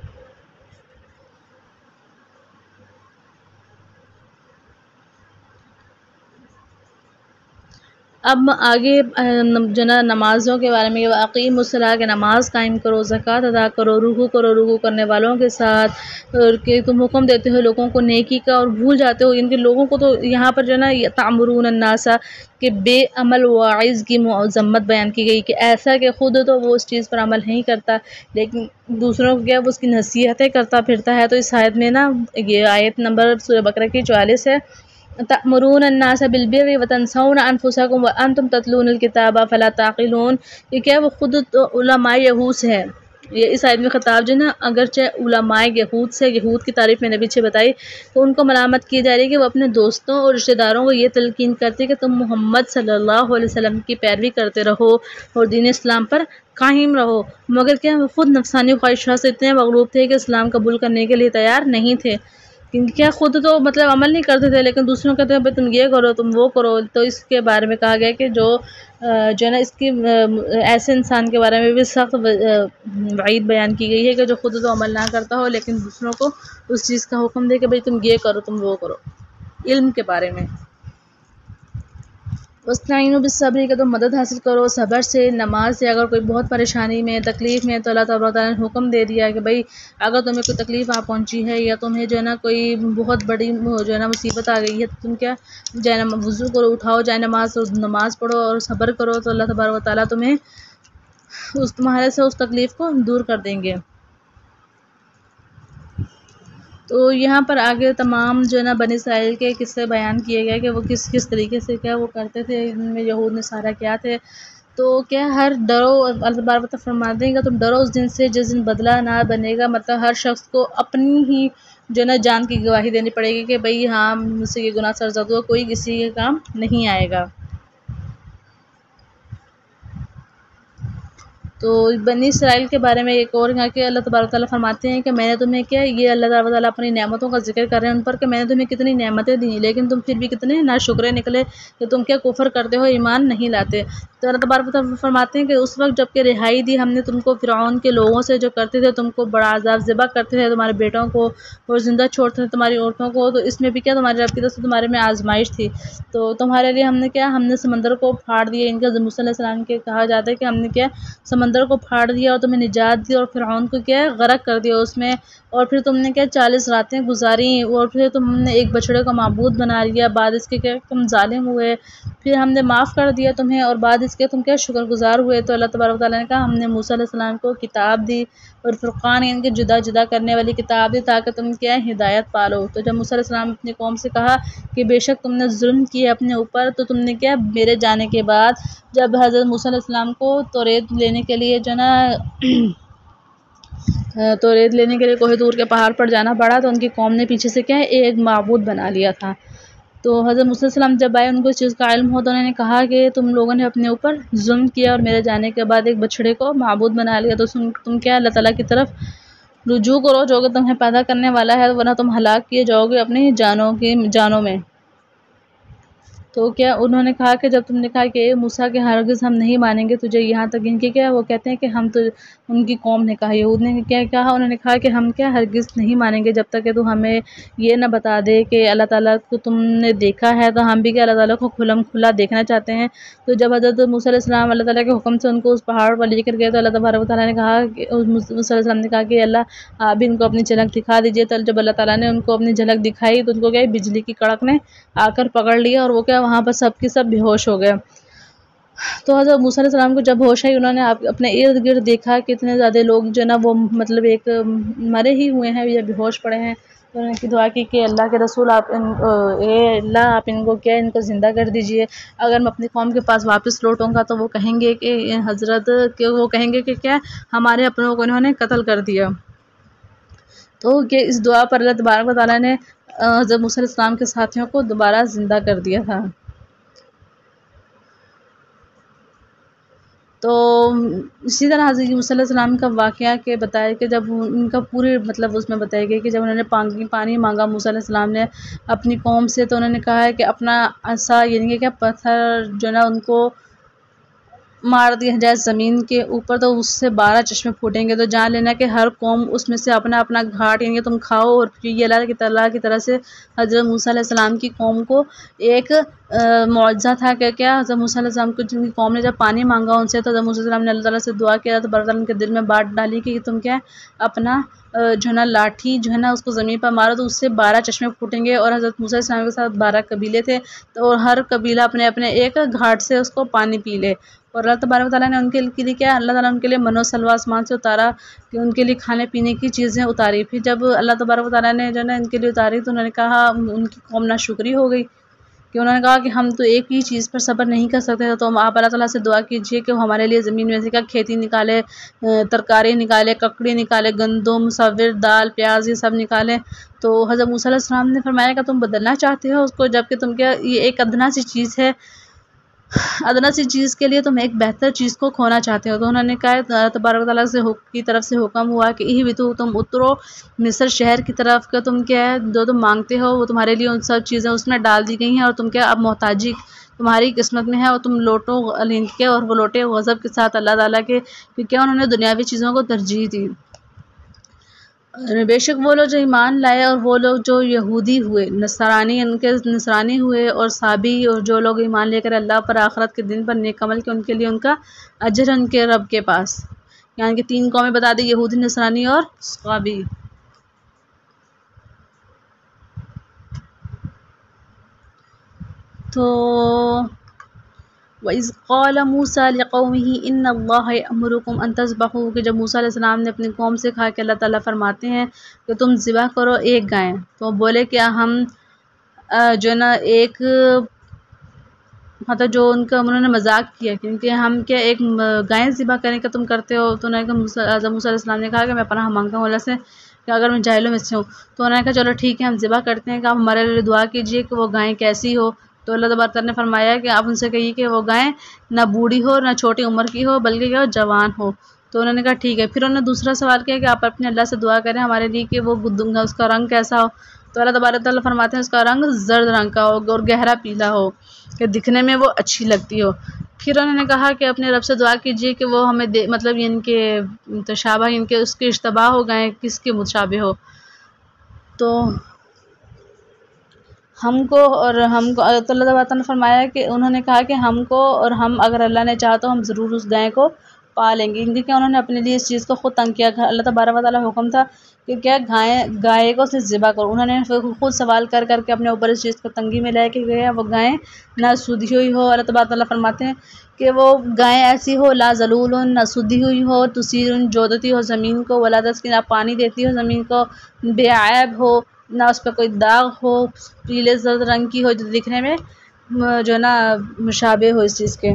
اب آگے جو نا نمازوں کے بارے میں، اقیم الصلاۃ کہ نماز قائم کرو، زکوٰۃ ادا کرو، رکوع کرو رکوع کرنے والوں کے ساتھ، اور کہ تم حکم دیتے ہو لوگوں کو نیکی کا اور بھول جاتے ہو ان کے لوگوں کو. تو یہاں پر جو ہے نا تعمرون الناس کہ بے عمل واعظ کی مذمت بیان کی گئی کہ ایسا کہ خود تو وہ اس چیز پر عمل نہیں کرتا لیکن دوسروں کو کیا وہ اس کی نصیحتیں کرتا پھرتا ہے. تو اس آیت میں نا یہ آیت نمبر سورہ بقرہ کی چوالیس ہے، تأمرون الناس بالبر وتنسون انفسکم وانتم تتلون الکتاب فلا تعقلون. یہ کیا وہ خود تو علماء یہود سے ہے. یہ اس آیت میں خطاب جو ہے نا اگرچہ علماء یہود سے، یہود کی تعریف میں نے پیچھے بتائی، تو ان کو ملامت کی جا رہی ہے کہ وہ اپنے دوستوں اور رشتہ داروں کو یہ تلقین کرتے کہ تم محمد صلی اللہ علیہ وسلم کی پیروی کرتے رہو اور دین اسلام پر قائم رہو، مگر کیا وہ خود نفسانی خواہشات سے اتنے مغلوب تھے کہ اسلام قبول کرنے کے لیے تیار نہیں تھے. کیونکہ کیا خود تو مطلب عمل نہیں کرتے تھے لیکن دوسروں کہتے ہیں بھائی تم یہ کرو تم وہ کرو. تو اس کے بارے میں کہا گیا کہ جو جو ہے نا اس کی ایسے انسان کے بارے میں بھی سخت وعید بیان کی گئی ہے کہ جو خود تو عمل نہ کرتا ہو لیکن دوسروں کو اس چیز کا حکم دے کہ بھائی تم یہ کرو تم وہ کرو. علم کے بارے میں وَاسْتَعِينُوا بِالصَّبْرِ کہ تم مدد حاصل کرو صبر سے، نماز سے. اگر کوئی بہت پریشانی میں تکلیف میں تو اللہ تبارک تعالیٰ نے حکم دے دیا کہ بھائی اگر تمہیں کوئی تکلیف آ پہنچی ہے یا تمہیں جو ہے نا کوئی بہت بڑی جو ہے نا مصیبت آ گئی ہے تو تم کیا جائے وضو کرو، اٹھاؤ جائے نماز اور نماز پڑھو اور صبر کرو تو اللہ تبارک تعالیٰ تمہیں اس تمہارے سے اس تکلیف کو دور کر دیں گے. تو یہاں پر آگے تمام جو ہے نا بنی اسرائیل کے قصے بیان کیے گئے کہ وہ کس کس طریقے سے کیا وہ کرتے تھے، ان میں یہود نصارہ کیا تھے. تو کیا ہر ڈرو اللہ تبارک فرماتے ہیں کہ تم ڈرو اس دن سے جس دن بدلہ نہ بنے گا. مطلب ہر شخص کو اپنی ہی جو ہے نا جان کی گواہی دینی پڑے گی کہ بھائی ہاں مجھ سے یہ گناہ سرزد ہوا، کوئی کسی کے کام نہیں آئے گا. تو بنی اسرائیل کے بارے میں ایک اور کہ اللہ تبارک تعالیٰ فرماتے ہیں کہ میں نے تمہیں کیا یہ اللہ تبارک تعالیٰ اپنی نعمتوں کا ذکر کر رہے ہیں ان پر کہ میں نے تمہیں کتنی نعمتیں دیں لیکن تم پھر بھی کتنے ناشکرے نکلے کہ تم کیا کفر کرتے ہو، ایمان نہیں لاتے. تو اللہ تبارک تعالیٰ فرماتے ہیں کہ اس وقت جب کہ رہائی دی ہم نے تم کو فرعون کے لوگوں سے جو کرتے تھے، تم کو بڑا عذاب ذبح کرتے تھے تمہارے بیٹوں کو اور زندہ چھوڑتے تھے تمہاری عورتوں کو. تو اس میں بھی کیا تمہارے رب کی طرف سے تمہارے میں آزمائش تھی. تو تمہارے لیے ہم نے کیا ہم نے سمندر کو پھاڑ دیا. ان کا موسیٰ علیہ السلام کے کہا جاتا ہے کہ ہم نے کیا سمندر سمندر کو پھاڑ دیا اور تمہیں نجات دی اور فرعون کو کیا غرق کر دیا اس میں، اور پھر تم نے کیا چالیس راتیں گزاری اور پھر تم نے ایک بچڑے کو معبود بنا لیا، بعد اس کے کیا تم ظالم ہوئے، پھر ہم نے معاف کر دیا تمہیں اور بعد اس کے تم کیا شکر گزار ہوئے۔ تو اللہ تبارک و تعالیٰ نے کہا ہم نے موسیٰ علیہ السلام کو کتاب دی اور فرقان ان کے جدا جدا کرنے والی کتاب دی تاکہ تم کیا ہدایت پالو۔ تو جب موسیٰ علیہ السلام اپنی قوم سے کہا کہ بے شک تم نے ظلم کیا اپنے اوپر، تو تم نے کیا میرے جانے کے بعد جب حضرت موسیٰ علیہ السلام کو توریت لینے کے لیے جو نا توریت لینے کے لیے کوہ طور کے پہاڑ پر جانا پڑا، تو ان کی قوم نے پیچھے سے کیا ایک معبود بنا لیا تھا۔ تو حضرت موسیٰ علیہ السلام جب آئے ان کو اس چیز کا علم ہو تو انہوں نے کہا کہ تم لوگوں نے اپنے اوپر ظلم کیا اور میرے جانے کے بعد ایک بچڑے کو معبود بنا لیا، تو تم کیا اللہ تعالیٰ کی طرف رجوع کرو جو کہ تمہیں پیدا کرنے والا ہے، ورنہ تم ہلاک کیے جاؤ گے اپنی جانوں کی جانوں میں۔ تو کیا انہوں نے کہا کہ جب تم نے کہا کہ اے موسیٰ کہ ہرگز ہم نہیں مانیں گے تجھے یہاں تک، ان کے کیا وہ کہتے ہیں کہ ہم تو ان کی قوم نے کہا، یہود نے کیا کہا، انہوں نے کہا کہ ہم کیا ہرگز نہیں مانیں گے جب تک کہ تو ہمیں یہ نہ بتا دے کہ اللہ تعالیٰ کو تم نے دیکھا ہے، تو ہم بھی کہ اللہ تعالیٰ کو کھلم کھلا دیکھنا چاہتے ہیں۔ تو جب حضرت موسیٰ علیہ السلام اللہ تعالیٰ کے حکم سے ان کو اس پہاڑ پر لے کر گئے تو اللہ تبارک و تعالیٰ نے کہا کہ موسیٰ علیہ السلام نے کہا کہ اللہ آپ بھی ان کو اپنی جھلک دکھا دیجیے۔ تو جب اللہ تعالیٰ نے ان کو اپنی جھلک دکھائی تو ان کو کیا بجلی کی کڑک نے آ کر پکڑ لیا اور وہ کیا وہاں پر سب کی سب بے ہوش ہو گئے۔ تو حضرت موسیٰ علیہ السلام کو جب ہوش آئی انہوں نے اپنے ارد گرد دیکھا کہ اتنے زیادہ لوگ جو نا وہ مطلب ایک مرے ہی ہوئے ہیں یا بے ہوش پڑے ہیں، تو انہوں نے دعا کی کہ اللہ کے رسول آپ ان اے اللہ آپ ان کو کیا ان کو زندہ کر دیجئے، اگر میں اپنی قوم کے پاس واپس لوٹوں گا تو وہ کہیں گے کہ حضرت کہ وہ کہیں گے کہ کیا ہمارے اپنوں کو انہوں نے قتل کر دیا۔ تو کہ اس دعا پر اللہ تبارک و تعالیٰ نے حضرت موسیٰ علیہ السلام کے ساتھیوں کو دوبارہ زندہ کر دیا تھا۔ تو اسی طرح حضرت موسیٰ علیہ السلام کا واقعہ کہ بتایا کہ جب ان کا پورے مطلب اس میں بتایا گیا کہ جب انہوں نے پانی پانی مانگا موسیٰ علیہ السلام نے اپنی قوم سے، تو انہوں نے کہا ہے کہ اپنا عصا یعنی کہ کیا پتھر جو نا ان کو مار دیا جائے زمین کے اوپر تو اس سے بارہ چشمے پھوٹیں گے، تو جان لینا کہ ہر قوم اس میں سے اپنا اپنا گھاٹ یعنی کہ تم کھاؤ، اور پھر یہ اللہ کی تعالیٰ کی طرح سے حضرت موسیٰ علیہ السلام کی قوم کو ایک معجزہ تھا کہ کیا حضرت موسیٰ علیہ السلام کو جن کی قوم نے جب پانی مانگا ان سے، تو حضرت موسیٰ علیہ السلام نے اللہ تعالیٰ سے دعا کیا تو اللہ تعالیٰ ان کے دل میں بات ڈالی کہ تم کیا اپنا جو ہے نا لاٹھی جو ہے نا اس کو زمین پر مارو تو اس سے بارہ چشمے پھوٹیں گے، اور حضرت موسیٰ علیہ السلام کے ساتھ بارہ قبیلے تھے تو ہر قبیلہ اپنے اپنے ایک گھاٹ سے اس کو پانی پی لے، اور اللہ تبارک و تعالیٰ نے ان کے لیے کیا اللہ تعالیٰ ان کے لیے من و سلویٰ آسمان سے اتارا کہ ان کے لیے کھانے پینے کی چیزیں اتاری، پھر جب اللہ تبارک و تعالیٰ نے جو ہے نا ان کے لیے اتاری تو انہوں نے کہا ان کی قوم ناشکری ہو گئی کہ انہوں نے کہا کہ ہم تو ایک ہی چیز پر صبر نہیں کر سکتے، تو آپ اللہ تعالیٰ سے دعا کیجیے کہ وہ ہمارے لیے زمین میں سے کیا کھیتی نکالے، ترکاری نکالے، ککڑی نکالے، گندم، مسور، دال، پیاز یہ سب نکالے۔ تو حضرت موسیٰ علیہ السلام نے فرمایا کہ تم بدلنا چاہتے ہو اس کو، جبکہ تم کیا یہ ایک ادنا سی چیز ہے، ادنا سی چیز کے لیے تم ایک بہتر چیز کو کھونا چاہتے ہو۔ تو انہوں نے کہا اللہ تبارک و تعالیٰ سے کی طرف سے حکم ہوا کہ اِہ بتو تم اترو مصر شہر کی طرف، کہ تم کیا ہے جو تم مانگتے ہو وہ تمہارے لیے ان سب چیزیں اس میں ڈال دی گئی ہیں، اور تم کیا اب محتاجی تمہاری قسمت میں ہے، اور تم لوٹو لنک کے اور وہ لوٹے غضب کے ساتھ اللہ تعالیٰ کے، کیونکہ انہوں نے دنیاوی چیزوں کو ترجیح دی۔ بے شک وہ لوگ جو ایمان لائے اور وہ لوگ جو یہودی ہوئے، نصرانی ان کے نصرانی ہوئے اور صابی، اور جو لوگ ایمان لے کر اللہ پر آخرت کے دن پر نیک عمل کے ان کے لیے ان کا اجر ان کے رب کے پاس، یعنی کہ تین قومیں بتا دی یہودی، نصرانی اور صابی۔ تو وَإِذْ قَالَ مُوسَىٰ لِقَوْمِهِ إِنَّ اللَّهَ يَأْمُرُكُمْ أَن تَذْبَحُوا، کہ جب موسیٰ علیہ السلام نے اپنی قوم سے کہا کہ اللہ تعالیٰ فرماتے ہیں کہ تم ذبح کرو ایک گائے، تو بولے کیا ہم جو نا ایک مطلب جو ان کا انہوں نے مذاق کیا کیونکہ ہم کیا ایک گائے ذبح کرنے کا تم کرتے ہو، تو انہوں نے حضرت موسیٰ علیہ السلام نے کہا کہ میں پناہ مانگتا ہوں اللہ سے کہ اگر میں جاہلوں میں سے ہوں، تو انہوں نے کہا چلو ٹھیک ہے ہم ذبح کرتے ہیں کہ آپ ہمارے لیے دعا کیجیے کہ وہ گائے کیسی ہو۔ تو اللہ تبارک نے فرمایا کہ آپ ان سے کہیے کہ وہ گائے نہ بوڑھی ہو نہ چھوٹی عمر کی ہو بلکہ کیا جوان ہو، تو انہوں نے کہا ٹھیک ہے۔ پھر انہوں نے دوسرا سوال کیا کہ آپ اپنے اللہ سے دعا کریں ہمارے لیے کہ وہ اس کا رنگ کیسا ہو، تو اللہ تبارک تعالیٰ فرماتے ہیں اس کا رنگ زرد رنگ کا ہو اور گہرا پیلا ہو کہ دکھنے میں وہ اچھی لگتی ہو۔ پھر انہوں نے کہا کہ اپنے رب سے دعا کیجیے کہ وہ ہمیں دے مطلب ان کے تشابہ ان کے اس کے اشتباہ ہو گئے کس کے متشابہ ہو، تو ہم کو اور ہم کو اللہ تعالیٰ نے فرمایا کہ انہوں نے کہا کہ ہم کو اور ہم اگر اللہ نے چاہا تو ہم ضرور اس گائے کو پا لیں گے، کیونکہ انہوں نے اپنے لیے اس چیز کو خود تنگ کیا۔ اللہ تبارک و تعالیٰ حکم تھا کہ کیا گائے گائے کو صرف ذبح کرو، انہوں نے خود سوال کر کر کے اپنے اوپر اس چیز کو تنگی میں لے کے گئے۔ وہ گائیں نہ سودھی ہوئی ہو، اللہ تبارک و تعالیٰ فرماتے ہیں کہ وہ گائیں ایسی ہو لا ذلول، نہ سودھی ہوئی ہو، تثیر جوڑتی ہو زمین کو، ولا تسقی نہ پانی دیتی ہو زمین کو، بے عیب ہو، نہ اس پہ کوئی داغ ہو، پیلے زرد رنگ کی ہو جو دکھنے میں جو ہے نا مشابہ ہو اس چیز کے۔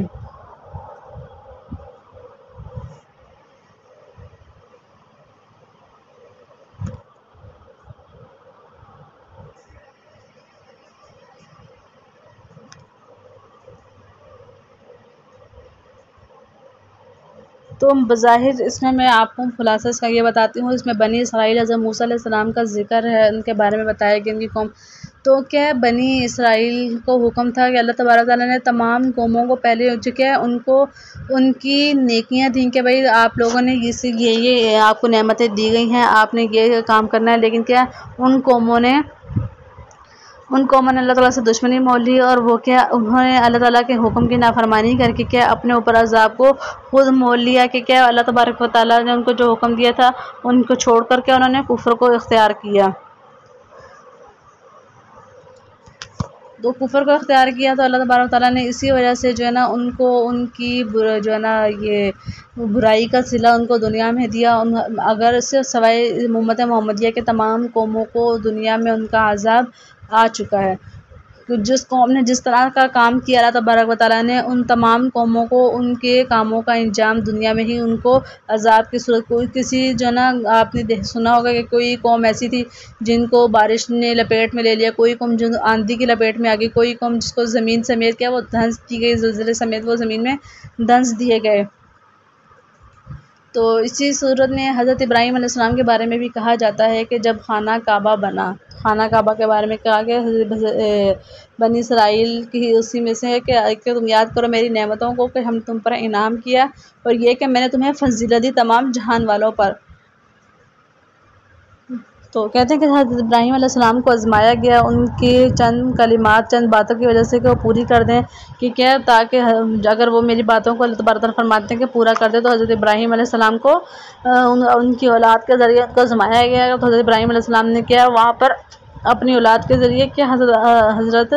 تو بظاہر اس میں میں آپ کو خلاصہ اس کا یہ بتاتی ہوں، اس میں بنی اسرائیل حضرت موسیٰ علیہ السلام کا ذکر ہے، ان کے بارے میں بتایا کہ ان کی قوم تو کیا بنی اسرائیل کو حکم تھا کہ اللہ تبارک تعالیٰ نے تمام قوموں کو پہلے ہو چکے ہیں ان کو ان کی نیکیاں دیں کہ بھائی آپ لوگوں نے اس یہ یہ آپ کو نعمتیں دی گئی ہیں، آپ نے یہ کام کرنا ہے، لیکن کیا ان قوموں نے ان قوموں نے اللہ تعالیٰ سے دشمنی مول لی، اور وہ کیا انہوں نے اللہ تعالیٰ کے حکم کی نافرمانی کر کے کیا اپنے اوپر عذاب کو خود مول لیا کہ کیا اللہ تبارک و تعالیٰ نے ان کو جو حکم دیا تھا ان کو چھوڑ کر کے انہوں نے کفر کو اختیار کیا۔ تو کفر کو اختیار کیا تو اللہ تبارک و تعالیٰ نے اسی وجہ سے جو ہے نا ان کو ان کی جو ہے نا یہ برائی کا صلہ ان کو دنیا میں دیا۔ اگر صرف سوائے امت محمدیہ کے تمام قوموں کو دنیا میں ان کا عذاب آ چکا ہے۔ جس قوم نے جس طرح کا کام کیا اللہ تبارک و تعالیٰ نے ان تمام قوموں کو ان کے کاموں کا انجام دنیا میں ہی ان کو عذاب کی صورت کوئی کسی جو ہے نا آپ نے سنا ہوگا کہ کوئی قوم ایسی تھی جن کو بارش نے لپیٹ میں لے لیا، کوئی قوم جو آندھی کی لپیٹ میں آ گئی، کوئی قوم جس کو زمین سمیت کیا وہ دھنس دی گئی، زلزلے سمیت وہ زمین میں دھنس دیے گئے۔ تو اسی صورت میں حضرت ابراہیم علیہ السلام کے بارے میں بھی کہا جاتا ہے کہ جب خانہ کعبہ بنا، خانہ کعبہ کے بارے میں کہا کہ بنی اسرائیل کی اسی میں سے ہے کہ تم یاد کرو میری نعمتوں کو کہ ہم تم پر انعام کیا، اور یہ کہ میں نے تمہیں فضیلت دی تمام جہان والوں پر۔ تو کہتے ہیں کہ حضرت ابراہیم علیہ السلام کو آزمایا گیا ان کی چند کلمات، چند باتوں کی وجہ سے کہ وہ پوری کر دیں کہ کیا تاکہ اگر وہ میری باتوں کو اللہ تبارک تعالیٰ فرماتے ہیں کہ پورا کر دے، تو حضرت ابراہیم علیہ السلام کو ان کی اولاد کے ذریعے ان کو آزمایا گیا۔ تو حضرت ابراہیم علیہ السلام نے کیا وہاں پر اپنی اولاد کے ذریعے کیا حضرت حضرت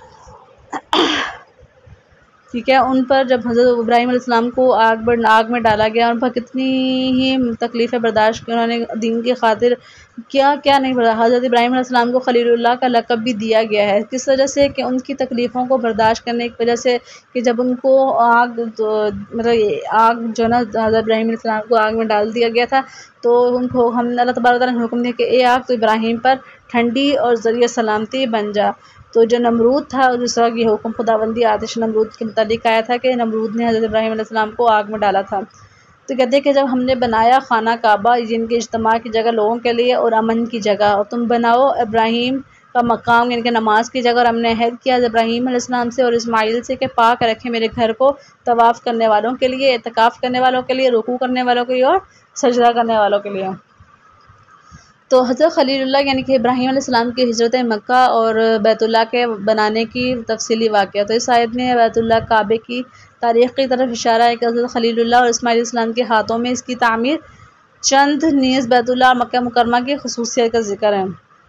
ٹھیک ہے ان پر جب حضرت ابراہیم علیہ السلام کو آگ پر آگ میں ڈالا گیا، ان پر کتنی ہی تکلیفیں برداشت کی، انہوں نے دین کی خاطر کیا کیا نہیں برداشت۔ حضرت ابراہیم علیہ السلام کو خلیل اللہ کا لقب بھی دیا گیا ہے، کس وجہ سے کہ ان کی تکلیفوں کو برداشت کرنے کی وجہ سے کہ جب ان کو آگ مطلب آگ جو ہے نا حضرت ابراہیم علیہ السلام کو آگ میں ڈال دیا گیا تھا، تو ان کو ہم نے اللہ تبارک تعالیٰ نے حکم دیا کہ اے آگ تو ابراہیم پر ٹھنڈی اور ذریعہ سلامتی بن جا۔ تو جو نمرود تھا جس طرح یہ حکم خداوندی آتش نمرود کے متعلق آیا تھا کہ نمرود نے حضرت ابراہیم علیہ السلام کو آگ میں ڈالا تھا۔ تو کہتے ہیں کہ جب ہم نے بنایا خانہ کعبہ جن کے اجتماع کی جگہ لوگوں کے لیے اور امن کی جگہ، اور تم بناؤ ابراہیم کا مقام یعنی کہ نماز کی جگہ، اور ہم نے عہد کیا حضرت ابراہیم علیہ السلام سے اور اسماعیل سے کہ پاک رکھے میرے گھر کو طواف کرنے والوں کے لیے، اعتکاف کرنے والوں کے لیے، رکوع کرنے والوں کے لیے اور سجدہ کرنے والوں کے لیے۔ تو حضرت خلیل اللہ یعنی کہ ابراہیم علیہ السلام کی ہجرت مکہ اور بیت اللہ کے بنانے کی تفصیلی واقعہ، تو اس آیت میں بیت اللہ کعبے کی تاریخ کی طرف اشارہ ہے کہ حضرت خلیل اللہ اور اسماعیل علیہ السلام کے ہاتھوں میں اس کی تعمیر چند نیز بیت اللہ اور مکہ مکرمہ کی خصوصیت کا ذکر ہے۔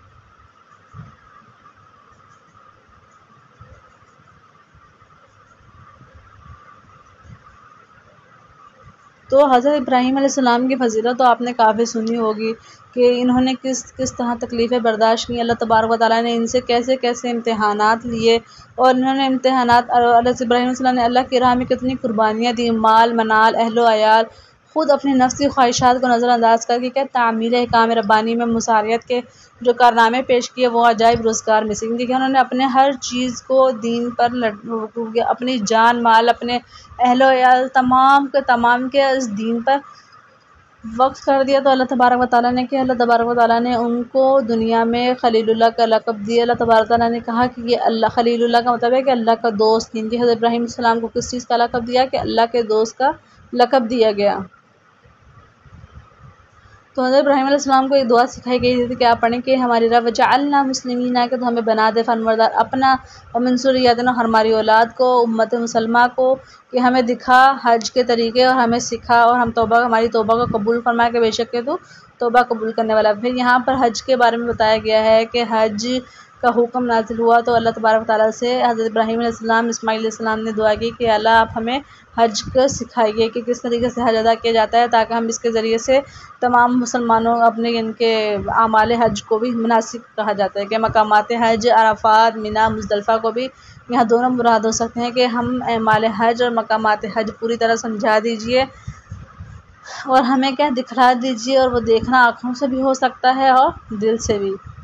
تو حضرت ابراہیم علیہ السلام کی فضیلت تو آپ نے کافی سنی ہوگی کہ انہوں نے کس کس طرح تکلیفیں برداشت کی، اللہ تبارک و تعالیٰ نے ان سے کیسے کیسے امتحانات لیے، اور انہوں نے امتحانات حضرت ابراہیم علیہ السلام نے اللہ کی راہ میں کتنی قربانیاں دی، مال منال اہل و عیال، خود اپنی نفسی خواہشات کو نظر انداز کر کے کیا تعمیل احکام ربانی میں مساریت کے جو کارنامے پیش کیے وہ عجائب روزگار میں سے، کیونکہ انہوں نے اپنے ہر چیز کو دین پر اپنی جان مال اپنے اہل و عیال تمام کے تمام کے اس دین پر وقف کر دیا۔ تو اللہ تبارک و تعالیٰ نے کہ اللہ تبارک و تعالیٰ نے ان کو دنیا میں خلیل اللہ کا لقب دیا۔ اللہ تبارک و تعالیٰ نے کہا کہ یہ اللہ خلیل اللہ کا مطلب ہے کہ اللہ کا دوست، کیونکہ حضرت ابراہیم علیہ السلام کو کس چیز کا لقب دیا کہ اللہ کے دوست کا لقب دیا گیا۔ تو حضرت ابراہیم علیہ السلام کو ایک دعا سکھائی گئی تھی کہ آپ پڑھیں کہ ہماری رب وجعلنا مسلمین، کہ تو ہمیں بنا دے فرمانبردار اپنا، ومن ذریتنا، ہماری اولاد کو، امت مسلمہ کو، کہ ہمیں دکھا حج کے طریقے اور ہمیں سکھا، اور ہم توبہ ہماری توبہ کو قبول فرما کہ بے شک کہ تو توبہ قبول کرنے والا۔ پھر یہاں پر حج کے بارے میں بتایا گیا ہے کہ حج کا حکم نازل ہوا تو اللہ تبارک و تعالیٰ سے حضرت ابراہیم علیہ السلام، اسماعیل علیہ السلام نے دعا کی کہ اللہ آپ ہمیں حج کو سکھائیے کہ کس طریقے سے حج ادا کیا جاتا ہے، تاکہ ہم اس کے ذریعے سے تمام مسلمانوں اپنے ان کے اعمال حج کو بھی مناسک کہا جاتا ہے کہ مقامات حج عرفات، منی، مزدلفہ کو بھی یہاں دونوں مراد ہو سکتے ہیں کہ ہم اعمال حج اور مقامات حج پوری طرح سمجھا دیجئے اور ہمیں کیا دکھلا دیجئے، اور وہ دیکھنا آنکھوں سے بھی ہو سکتا ہے اور دل سے بھی۔